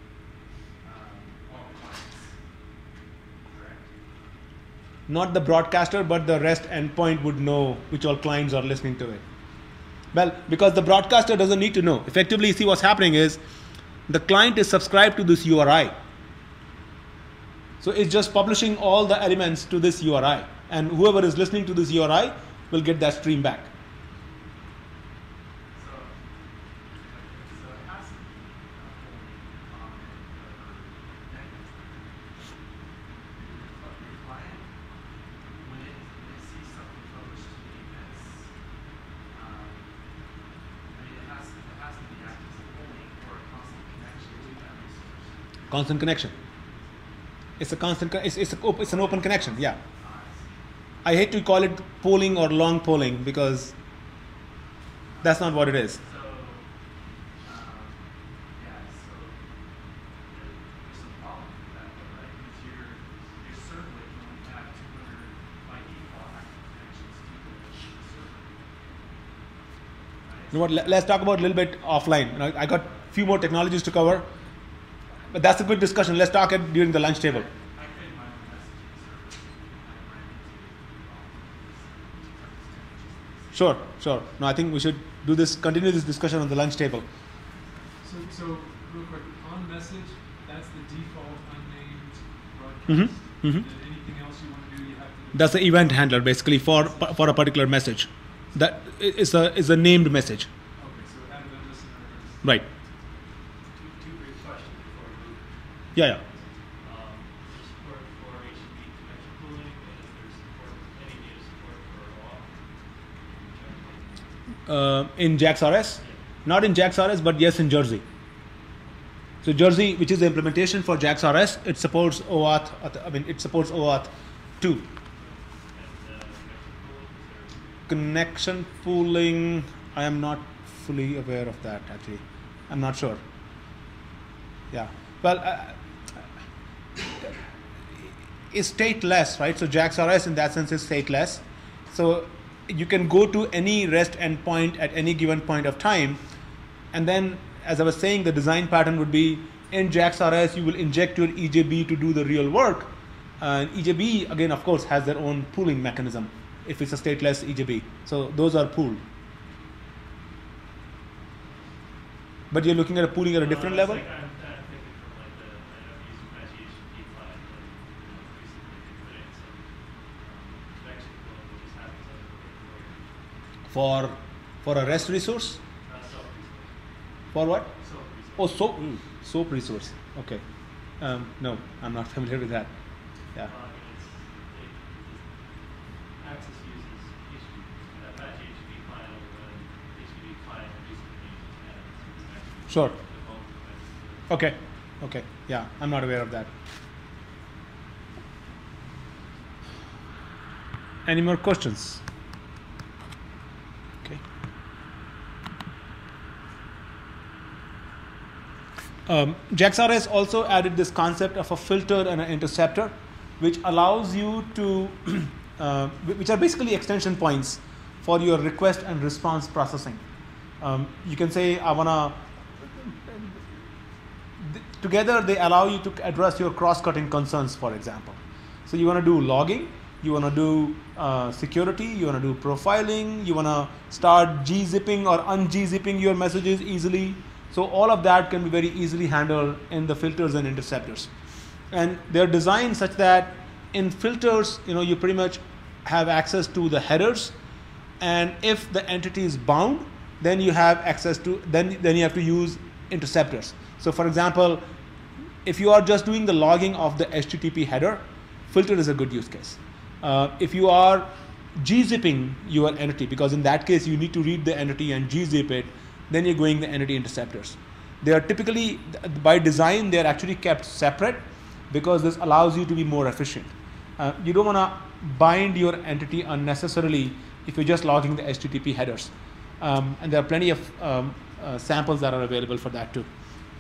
the clients, correct? Not the broadcaster, but the REST endpoint would know which all clients are listening to it. Well, because the broadcaster doesn't need to know. Effectively, see what's happening is the client is subscribed to this URI. So it's just publishing all the elements to this URI. And whoever is listening to this URI will get that stream back. So it has to be a polling comment or your client, when it sees something published to the events, it has to be active as a polling or a constant connection to that resource. Constant connection. It's a constant. It's an open connection. Yeah. I hate to call it polling or long polling because that's not what it is. So, so there's some problem with that, though, right? Because your servlet can only have 200 by default active connections to the server. Right? You know what? Let's talk about a little bit offline. You know, I got a few more technologies to cover, but that's a good discussion. Let's talk it during the lunch table. I create my own messaging service. I ran into Sure. No, I think we should continue this discussion on the lunch table. So real quick, on message, that's the default unnamed broadcast. Mhm. And anything else you want to do, you have to. That's the event handler basically for a particular message. That is a named message. Okay, so add event listeners. Right. Two brief questions before we move. Yeah. Is there support for HTTP connection pooling, and is there support, any data support for OAuth? In JAX-RS? Not in JAX-RS, but yes in Jersey. So Jersey, which is the implementation for JAX-RS, it supports OAuth. It supports OAuth 2. And Connection pooling, I am not fully aware of that actually. I'm not sure. Yeah. Well, is stateless, right? So JAX-RS in that sense is stateless. So you can go to any REST endpoint at any given point of time. And then, as I was saying, the design pattern would be in JAX-RS, you will inject your EJB to do the real work. And EJB, again, of course, has their own pooling mechanism if it's a stateless EJB. So those are pooled. But you're looking at a pooling at a different level? I'm thinking from like the, I've used Apache HTTP client, and recently they put in some connection flow that just happens under For a REST resource? soap resource. For what? Soap resource. Oh, soap resource. Okay. No, I'm not familiar with that. Yeah. Access uses Apache HTTP client over an HTTP client recently added some connection. Sure. The phone device. Okay. Yeah, I'm not aware of that. Any more questions? Okay. JAX-RS also added this concept of a filter and an interceptor, which allows you to, which are basically extension points for your request and response processing. You can say, I want to, together they allow you to address your cross-cutting concerns, for example. So you want to do logging, you want to do security, you want to do profiling, you want to start gzipping or un-gzipping your messages easily. So all of that can be very easily handled in the filters and interceptors. And they're designed such that in filters, you pretty much have access to the headers, and if the entity is bound, then you have access to, then you have to use interceptors. So for example, if you are just doing the logging of the HTTP header, filter is a good use case. If you are gzipping your entity, because in that case you need to read the entity and gzip it, then you're going the entity interceptors. They are typically, by design, they are actually kept separate because this allows you to be more efficient. You don't want to bind your entity unnecessarily if you're just logging the HTTP headers. And there are plenty of samples that are available for that too.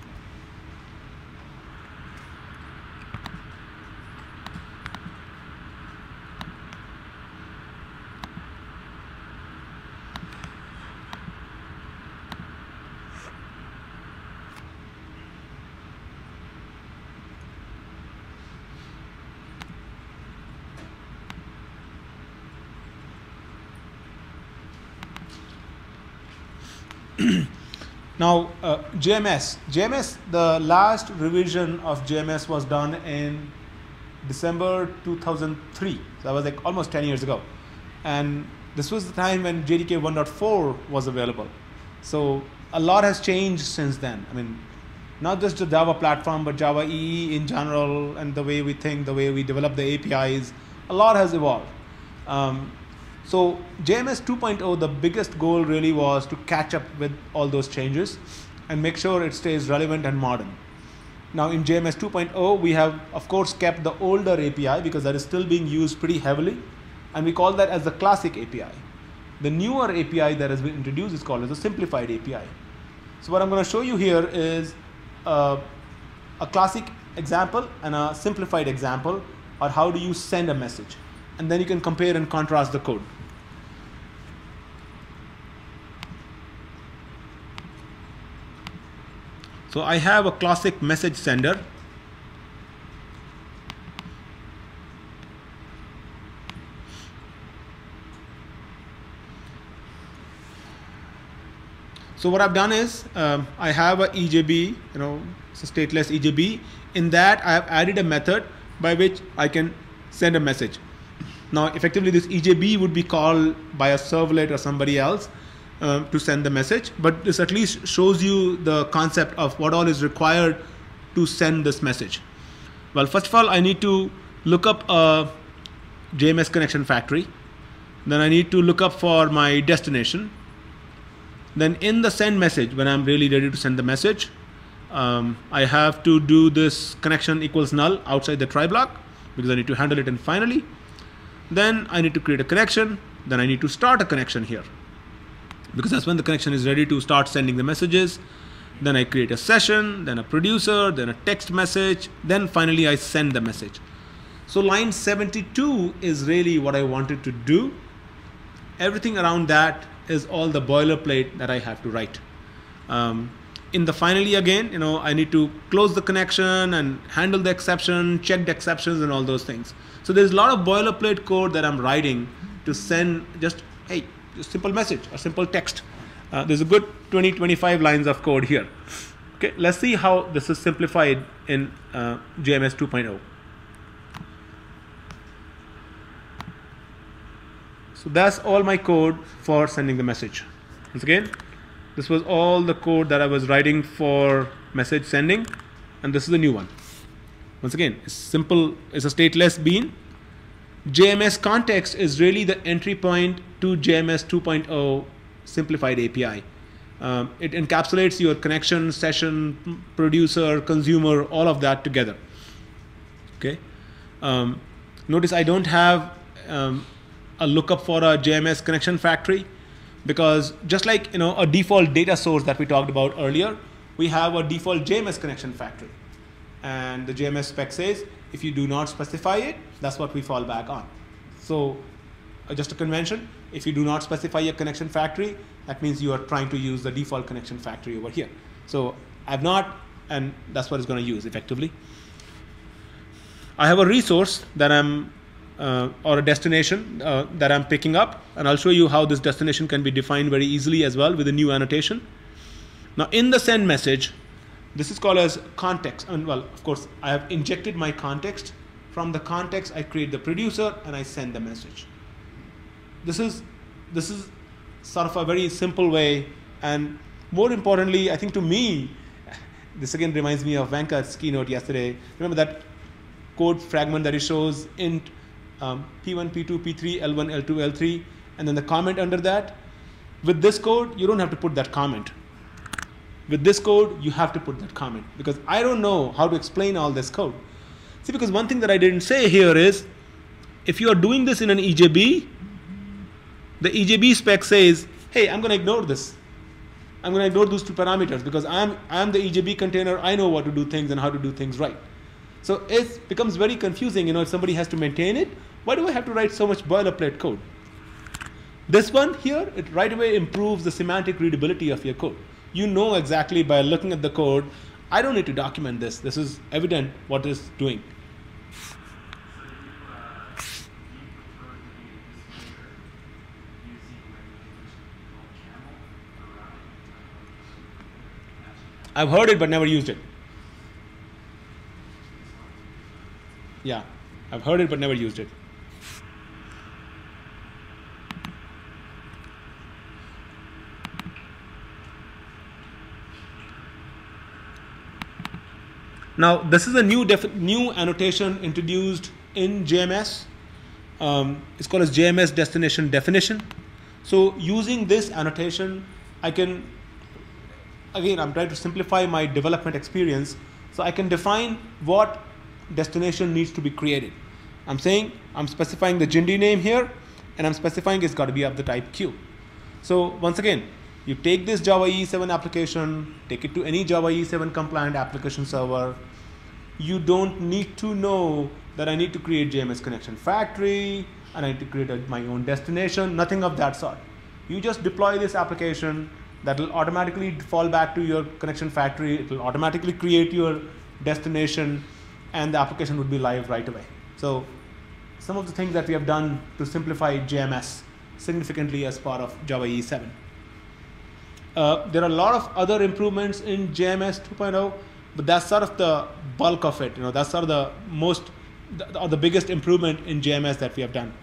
Now, JMS, the last revision of JMS was done in December 2003. So that was like almost 10 years ago. And this was the time when JDK 1.4 was available. So a lot has changed since then. I mean, not just the Java platform, but Java EE in general, and the way we think, the way we develop the APIs, a lot has evolved. So JMS 2.0, the biggest goal really was to catch up with all those changes and make sure it stays relevant and modern. Now in JMS 2.0, we have, of course, kept the older API because that is still being used pretty heavily, and we call that as the classic API. The newer API that has been introduced is called as a simplified API. So what I'm going to show you here is a classic example and a simplified example, or how do you send a message. And then you can compare and contrast the code. So I have a classic message sender. So what I've done is I have a EJB, it's a stateless EJB. In that, I have added a method by which I can send a message. Now, effectively, this EJB would be called by a servlet or somebody else to send the message, but this at least shows you the concept of what all is required to send this message. Well, first of all, I need to look up a JMS connection factory. Then I need to look up for my destination. Then in the send message, when I'm really ready to send the message, I have to do this connection equals null outside the try block because I need to handle it in finally. Then I need to create a connection. Then I need to start a connection here because that's when the connection is ready to start sending the messages. Then I create a session, then a producer, then a text message, then finally I send the message. So line 72 is really what I wanted to do. Everything around that is all the boilerplate that I have to write. In the finally again, I need to close the connection and handle the exception, check the exceptions and all those things. So there's a lot of boilerplate code that I'm writing to send just, hey, a simple message, a simple text. There's a good 20-25 lines of code here. Okay, let's see how this is simplified in JMS 2.0. So that's all my code for sending the message. Once again, this was all the code that I was writing for message sending, and this is the new one. Once again, it's simple, it's a stateless bean. JMS context is really the entry point to JMS 2.0 simplified API. It encapsulates your connection, session, producer, consumer, all of that together. Okay. Notice I don't have a lookup for a JMS connection factory, because just like a default data source that we talked about earlier, we have a default JMS connection factory, and the JMS spec says if you do not specify it, that's what we fall back on. So just a convention, if you do not specify a connection factory, that means you are trying to use the default connection factory over here. So I've not, and that's what it's going to use effectively. I have a resource that I'm, or a destination that I'm picking up, and I'll show you how this destination can be defined very easily as well with a new annotation. Now in the send message, this is called as context, and well, of course, I have injected my context. From the context, I create the producer and I send the message. This is sort of a very simple way, and more importantly, I think to me, this again reminds me of Venkat's keynote yesterday. Remember that code fragment that he shows int P1, P2, P3, L1, L2, L3, and then the comment under that? With this code, you don't have to put that comment. With this code, you have to put that comment, because I don't know how to explain all this code. See, because one thing that I didn't say here is, if you are doing this in an EJB, the EJB spec says, hey, I'm going to ignore this. I'm going to ignore those two parameters because I'm the EJB container. I know what to do things and how to do things right. So it becomes very confusing, if somebody has to maintain it. Why do I have to write so much boilerplate code? This one here, it right away improves the semantic readability of your code. You know exactly by looking at the code, I don't need to document this. This is evident what it's doing. I've heard it but never used it. Yeah, I've heard it but never used it. Now, this is a new annotation introduced in JMS. It's called as JMS destination definition. So using this annotation, I can, again, I'm trying to simplify my development experience. So I can define what destination needs to be created. I'm saying, I'm specifying the Jindy name here, and I'm specifying it's got to be of the type Q. So once again, you take this Java EE7 application, take it to any Java EE7 compliant application server. You don't need to know that I need to create JMS connection factory, and I need to create my own destination, nothing of that sort. You just deploy this application that will automatically fall back to your connection factory. It will automatically create your destination, and the application would be live right away. So some of the things that we have done to simplify JMS significantly as part of Java EE7. There are a lot of other improvements in JMS 2.0, but that's sort of the bulk of it. That's sort of the most, or the biggest improvement in JMS that we have done.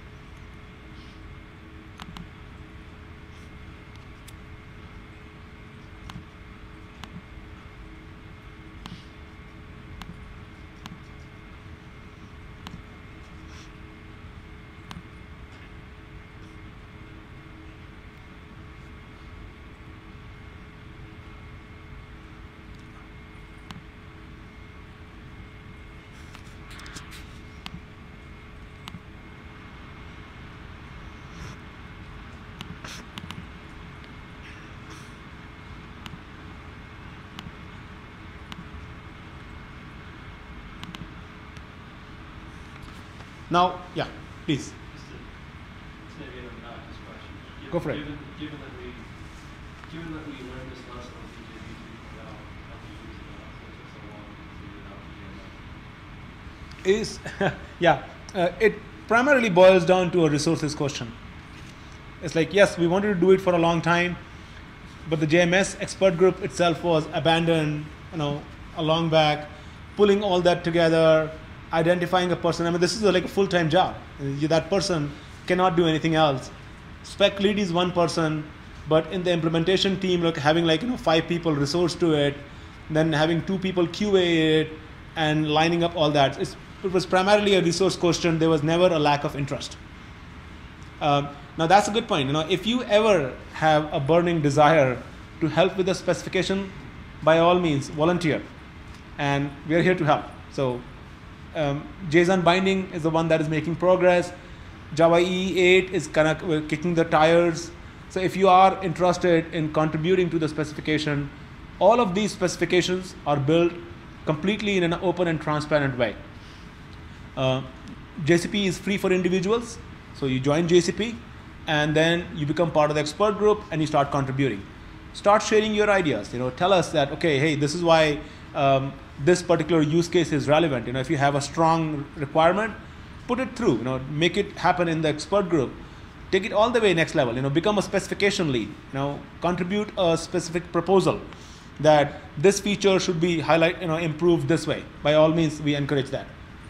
Now, yeah, please. Just maybe an obnoxious question. Go for it. Given that we learned this lesson on PJB 3.0, how do you use it now? What took so long to figure it out for JMS? It primarily boils down to a resources question. It's like, yes, we wanted to do it for a long time, but the JMS expert group itself was abandoned, a long back, pulling all that together, identifying a person. I mean, this is like a full-time job. That person cannot do anything else. Spec lead is one person, but in the implementation team, having 5 people resource to it, then having 2 people QA it, and lining up all that. It was primarily a resource question. There was never a lack of interest. Now that's a good point. If you ever have a burning desire to help with the specification, by all means, volunteer, and we are here to help. So JSON binding is the one that is making progress. Java EE 8 is kind of kicking the tires. So if you are interested in contributing to the specification, all of these specifications are built completely in an open and transparent way. JCP is free for individuals, so you join JCP and then you become part of the expert group and you start contributing. Start sharing your ideas. Tell us that, okay, hey, this is why this particular use case is relevant. If you have a strong requirement, put it through. Make it happen in the expert group. Take it all the way next level. Become a specification lead. Contribute a specific proposal that this feature should be improved this way. By all means, we encourage that.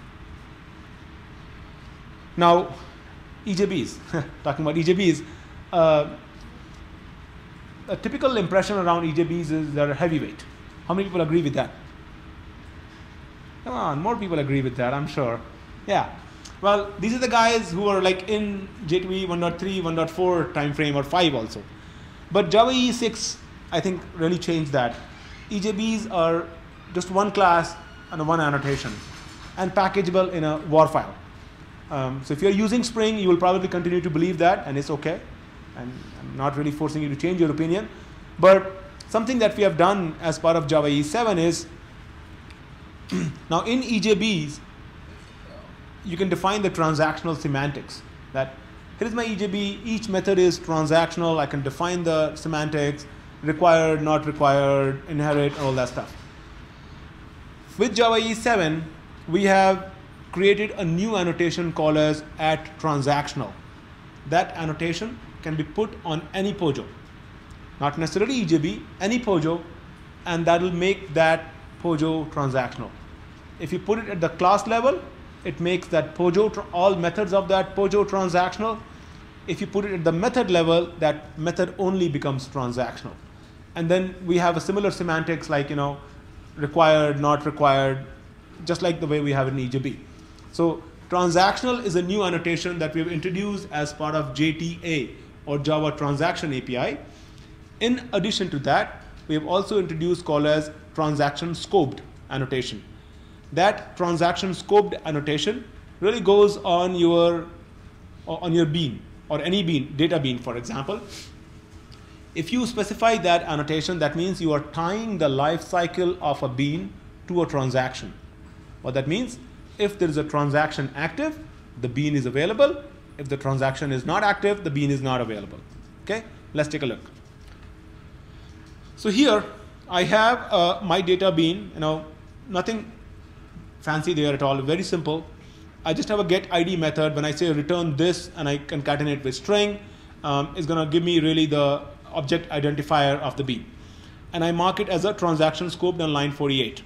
Now, EJBs. Talking about EJBs, a typical impression around EJBs is they're heavyweight. How many people agree with that? Come on, more people agree with that, I'm sure. Yeah. Well, these are the guys who are like in J2EE 1.3, 1.4 time frame, or 5 also. But Java EE 6, I think, really changed that. EJBs are just one class and one annotation, and packageable in a WAR file. So if you're using Spring, you will probably continue to believe that, and it's okay. And I'm not really forcing you to change your opinion. But something that we have done as part of Java EE 7 is, now in EJBs, you can define the transactional semantics. That here is my EJB, each method is transactional, I can define the semantics, required, not required, inherit, all that stuff. With Java EE 7, we have created a new annotation called as @transactional. That annotation can be put on any POJO, not necessarily EJB, any POJO, and that will make that POJO transactional. If you put it at the class level, it makes that POJO, all methods of that POJO transactional. If you put it at the method level, that method only becomes transactional. And then we have a similar semantics like, required, not required, just like the way we have in EJB. So transactional is a new annotation that we've introduced as part of JTA, or Java Transaction API. In addition to that, we have also introduced called as transaction scoped annotation. That transaction scoped annotation really goes on your bean, or any bean, data bean, for example. If you specify that annotation, that means you are tying the life cycle of a bean to a transaction. What that means, if there is a transaction active, the bean is available. If the transaction is not active, the bean is not available. Okay, let's take a look. So here I have my data bean, nothing fancy there at all, very simple. I just have a get ID method. When I say return this and I concatenate with string, it's going to give me really the object identifier of the bean. And I mark it as a transaction scoped on line 48.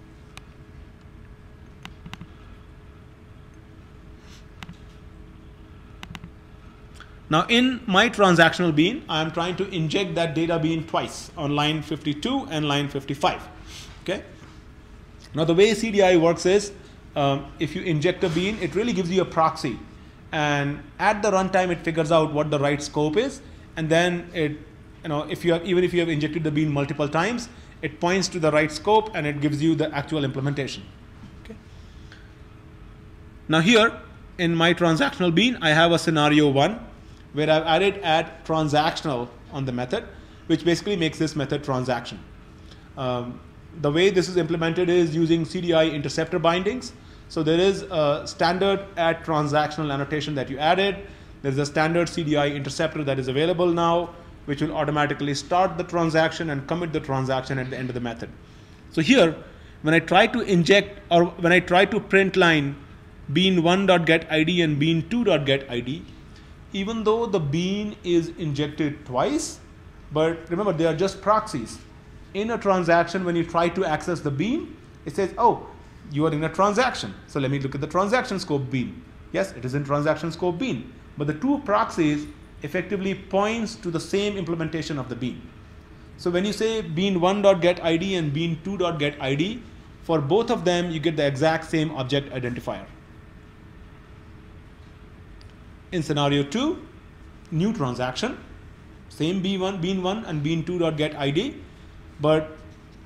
Now in my transactional bean, I am trying to inject that data bean twice on line 52 and line 55. Okay. Now the way CDI works is, if you inject a bean, it really gives you a proxy, and at the runtime it figures out what the right scope is, and then it, even if you have injected the bean multiple times, it points to the right scope and it gives you the actual implementation. Okay. Now here in my transactional bean, I have a scenario 1 where I've added @transactional on the method, which basically makes this method transaction. The way this is implemented is using CDI interceptor bindings. So there is a standard @transactional annotation that you added. There's a standard CDI interceptor that is available now, which will automatically start the transaction and commit the transaction at the end of the method. So here, when I try to inject, or when I try to print line bean1.getID and bean2.getID, even though the bean is injected twice, but remember they are just proxies. In a transaction, when you try to access the bean, it says, oh, you are in a transaction. So let me look at the transaction scope bean. Yes, it is in transaction scope bean. But the two proxies effectively points to the same implementation of the bean. So when you say bean1.getID and bean2.getID, for both of them, you get the exact same object identifier. In scenario 2, new transaction, same bean1 and bean2.getID, but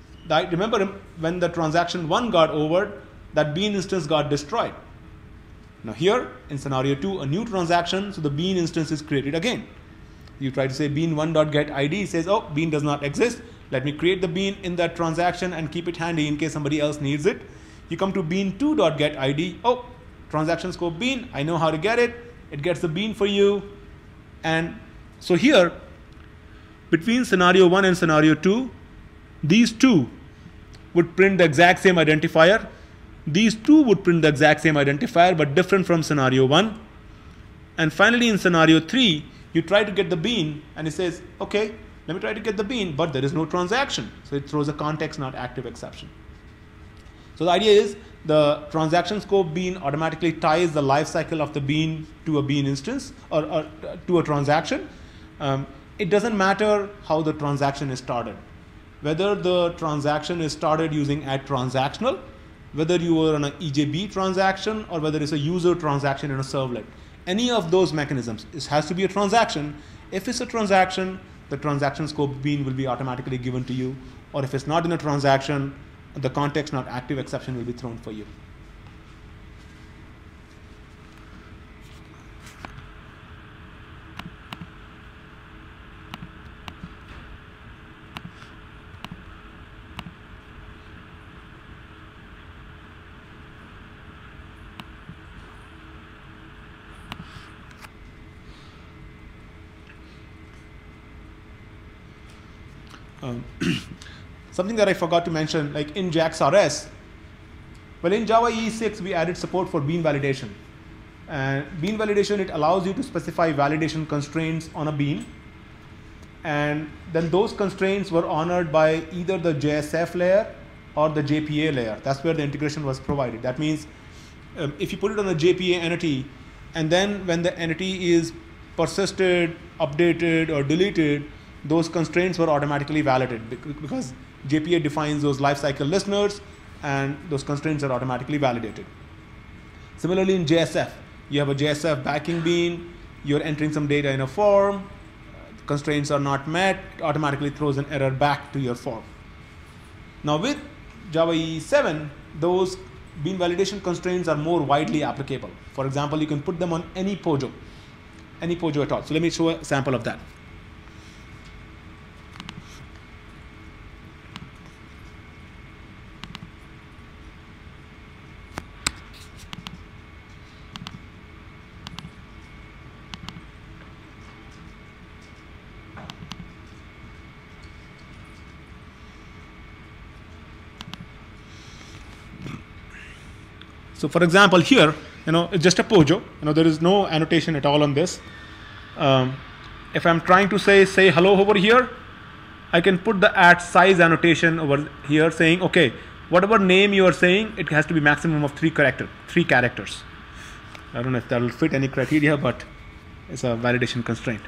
remember when the transaction 1 got over, that bean instance got destroyed. Now here, in scenario 2, a new transaction, so the bean instance is created again. You try to say bean1.get ID, it says, oh, bean does not exist. Let me create the bean in that transaction and keep it handy in case somebody else needs it. You come to bean2.get ID. Oh, transaction scope bean, I know how to get it. It gets the bean for you. And so here, between scenario 1 and scenario 2, these two would print the exact same identifier. These two would print the exact same identifier, but different from scenario 1. And finally, in scenario 3, you try to get the bean, and it says, okay, let me try to get the bean, but there is no transaction. So it throws a context not active exception. So the idea is the transaction scope bean automatically ties the life cycle of the bean to a bean instance or to a transaction. It doesn't matter how the transaction is started. Whether the transaction is started using @transactional, whether you were on an EJB transaction or whether it's a user transaction in a servlet. Any of those mechanisms, it has to be a transaction. If it's a transaction, the transaction scope bean will be automatically given to you. Or if it's not in a transaction, the context not active exception will be thrown for you. Something that I forgot to mention, like in JAX-RS, well, in Java EE6, we added support for bean validation. And bean validation, it allows you to specify validation constraints on a bean. And then those constraints were honored by either the JSF layer or the JPA layer. That's where the integration was provided. That means if you put it on a JPA entity, and then when the entity is persisted, updated, or deleted, those constraints were automatically validated because JPA defines those lifecycle listeners, and those constraints are automatically validated. Similarly, in JSF, you have a JSF backing bean, you're entering some data in a form, constraints are not met, it automatically throws an error back to your form. Now with Java EE7, those bean validation constraints are more widely applicable. For example, you can put them on any POJO at all. So let me show a sample of that. So for example, here, it's just a POJO. There is no annotation at all on this. If I'm trying to say hello over here, I can put the @size annotation over here saying, okay, whatever name you are saying, it has to be maximum of 3 characters. I don't know if that will fit any criteria, but it's a validation constraint.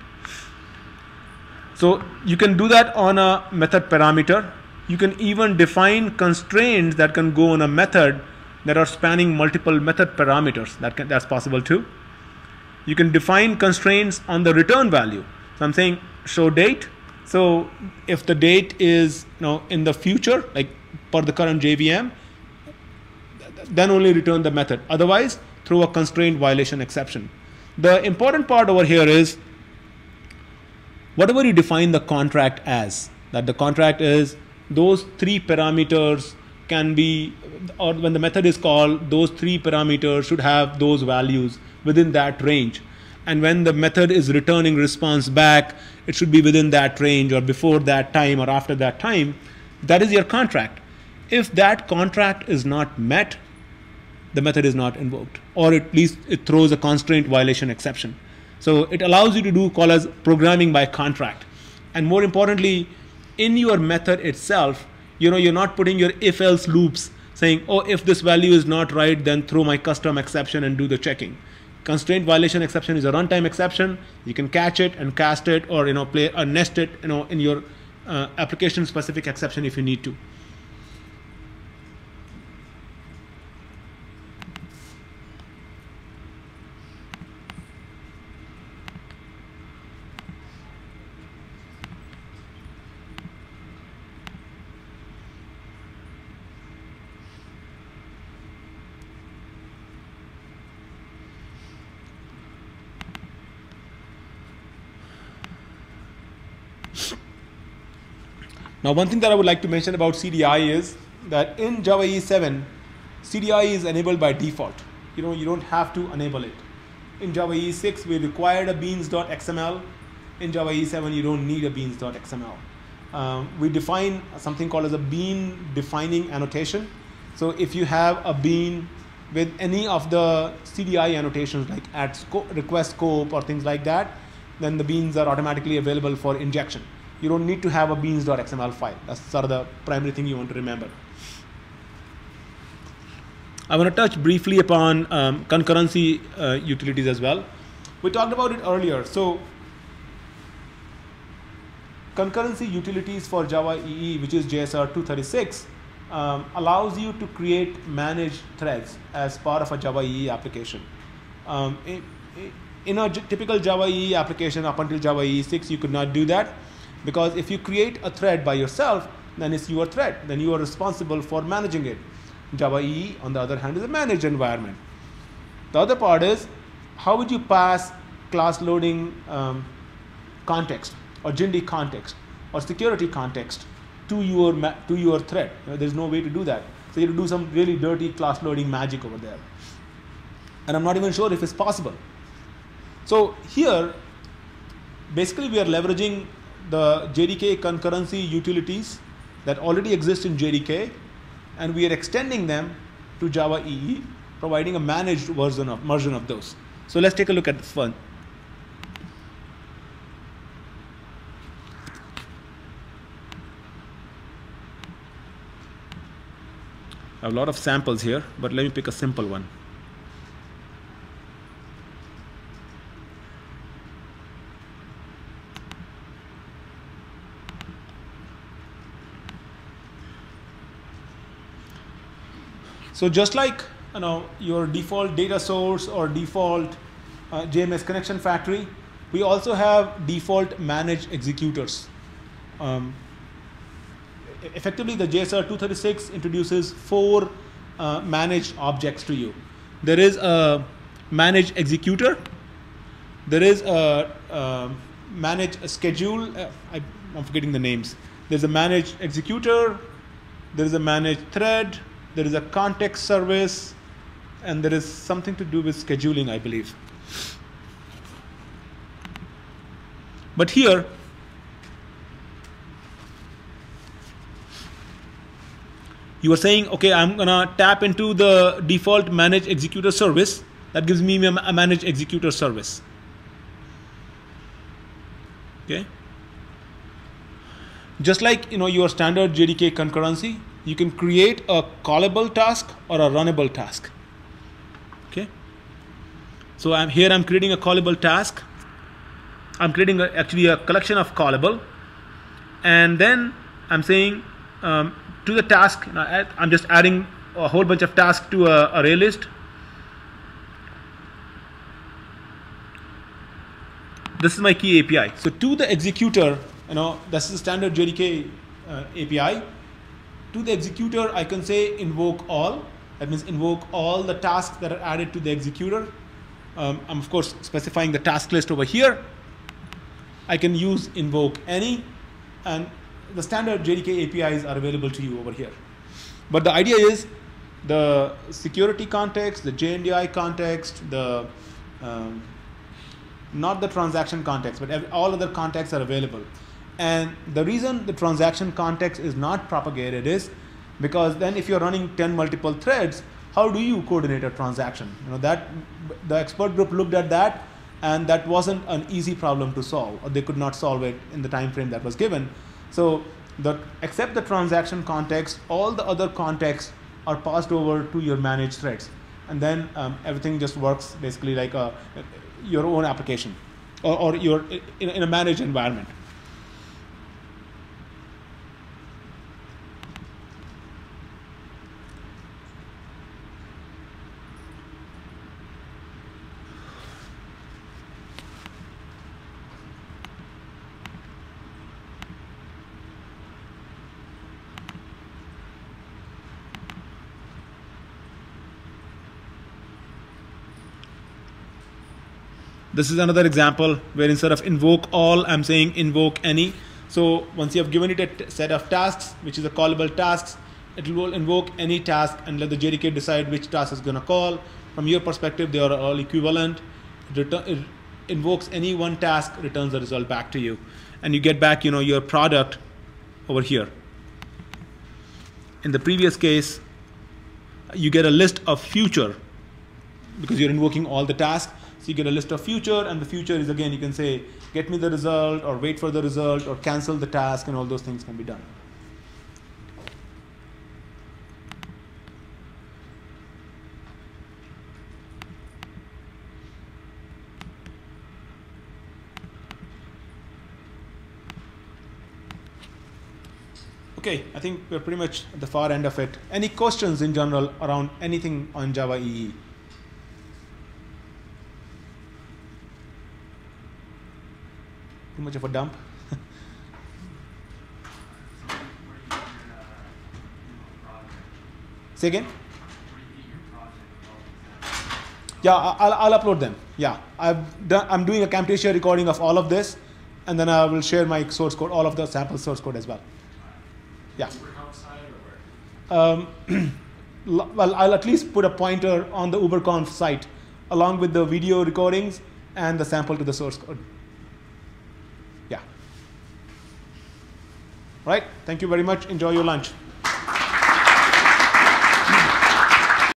So you can do that on a method parameter. You can even define constraints that can go on a method that are spanning multiple method parameters. That's possible too. You can define constraints on the return value. So I'm saying show date. So if the date is in the future, like per the current JVM, then only return the method. Otherwise, throw a constraint violation exception. The important part over here is whatever you define the contract as, that the contract is those 3 parameters can be, or when the method is called, those 3 parameters should have those values within that range. And when the method is returning response back, it should be within that range or before that time or after that time. That is your contract. If that contract is not met, the method is not invoked, or at least it throws a constraint violation exception. So it allows you to do call as programming by contract. And more importantly, in your method itself, you're not putting your if-else loops saying, oh, if this value is not right, then throw my custom exception and do the checking. Constraint violation exception is a runtime exception. You can catch it and cast it, or play or nest it in your application specific exception if you need to. Now, one thing that I would like to mention about CDI is that in Java EE 7, CDI is enabled by default. You don't have to enable it. In Java EE 6, we required a beans.xml. In Java EE 7, you don't need a beans.xml. We define something called as a bean defining annotation. So if you have a bean with any of the CDI annotations like add request scope or things like that, then the beans are automatically available for injection. You don't need to have a beans.xml file. That's sort of the primary thing you want to remember. I want to touch briefly upon concurrency utilities as well. We talked about it earlier. So concurrency utilities for Java EE, which is JSR 236, allows you to create managed threads as part of a Java EE application. In a typical Java EE application up until Java EE 6, you could not do that, because if you create a thread by yourself, then it's your thread. Then you are responsible for managing it. Java EE, on the other hand, is a managed environment. The other part is, how would you pass class loading context, or JIND context, or security context to your thread? There's no way to do that. So you have to do some really dirty class loading magic over there. And I'm not even sure if it's possible. So here, basically we are leveraging the JDK concurrency utilities that already exist in JDK, and we are extending them to Java EE, providing a managed version of those. So let's take a look at this one. I have a lot of samples here, but let me pick a simple one. So just like your default data source or default JMS connection factory, we also have default managed executors. Effectively, the JSR 236 introduces 4 managed objects to you. There is a managed executor. There is a managed schedule. I'm forgetting the names. There's a managed executor. There is a managed thread. There is a context service, and there is something to do with scheduling, I believe. But here, you are saying, okay, I'm gonna tap into the default managed executor service. That gives me a managed executor service. Okay. Just like your standard JDK concurrency, you can create a callable task or a runnable task. Okay. So I'm creating a callable task. I'm creating actually a collection of callable, and then I'm saying to the task, I'm just adding a whole bunch of tasks to a array list. This is my key API. So to the executor, this is standard JDK API. To the executor, I can say invoke all. That means invoke all the tasks that are added to the executor. I'm of course specifying the task list over here. I can use invoke any, and the standard JDK APIs are available to you over here. But the idea is the security context, the JNDI context, not the transaction context, but all other contexts are available. And the reason the transaction context is not propagated is because then if you're running 10 multiple threads, how do you coordinate a transaction? That the expert group looked at that, and that wasn't an easy problem to solve, or they could not solve it in the time frame that was given. So except the transaction context, all the other contexts are passed over to your managed threads, and then everything just works basically like your own application, or you're in a managed environment. This is another example where instead of invoke all, I'm saying invoke any. So once you have given it a set of tasks, which is a callable tasks, it will invoke any task and let the JDK decide which task is going to call. From your perspective, they are all equivalent. It invokes any one task, returns the result back to you, and you get back, your product over here. In the previous case, you get a list of future because you're invoking all the tasks. So you get a list of future, and the future is, again, you can say, get me the result, or wait for the result, or cancel the task, and all those things can be done. Okay, I think we're pretty much at the far end of it. Any questions in general around anything on Java EE? Too much of a dump? Say again? Yeah, I'll upload them. Yeah, I'm doing a Camtasia recording of all of this, and then I will share my source code, all of the sample source code as well. Yeah. Well, I'll at least put a pointer on the UberConf site along with the video recordings and the sample to the source code. Yeah. Right. Thank you very much. Enjoy your lunch.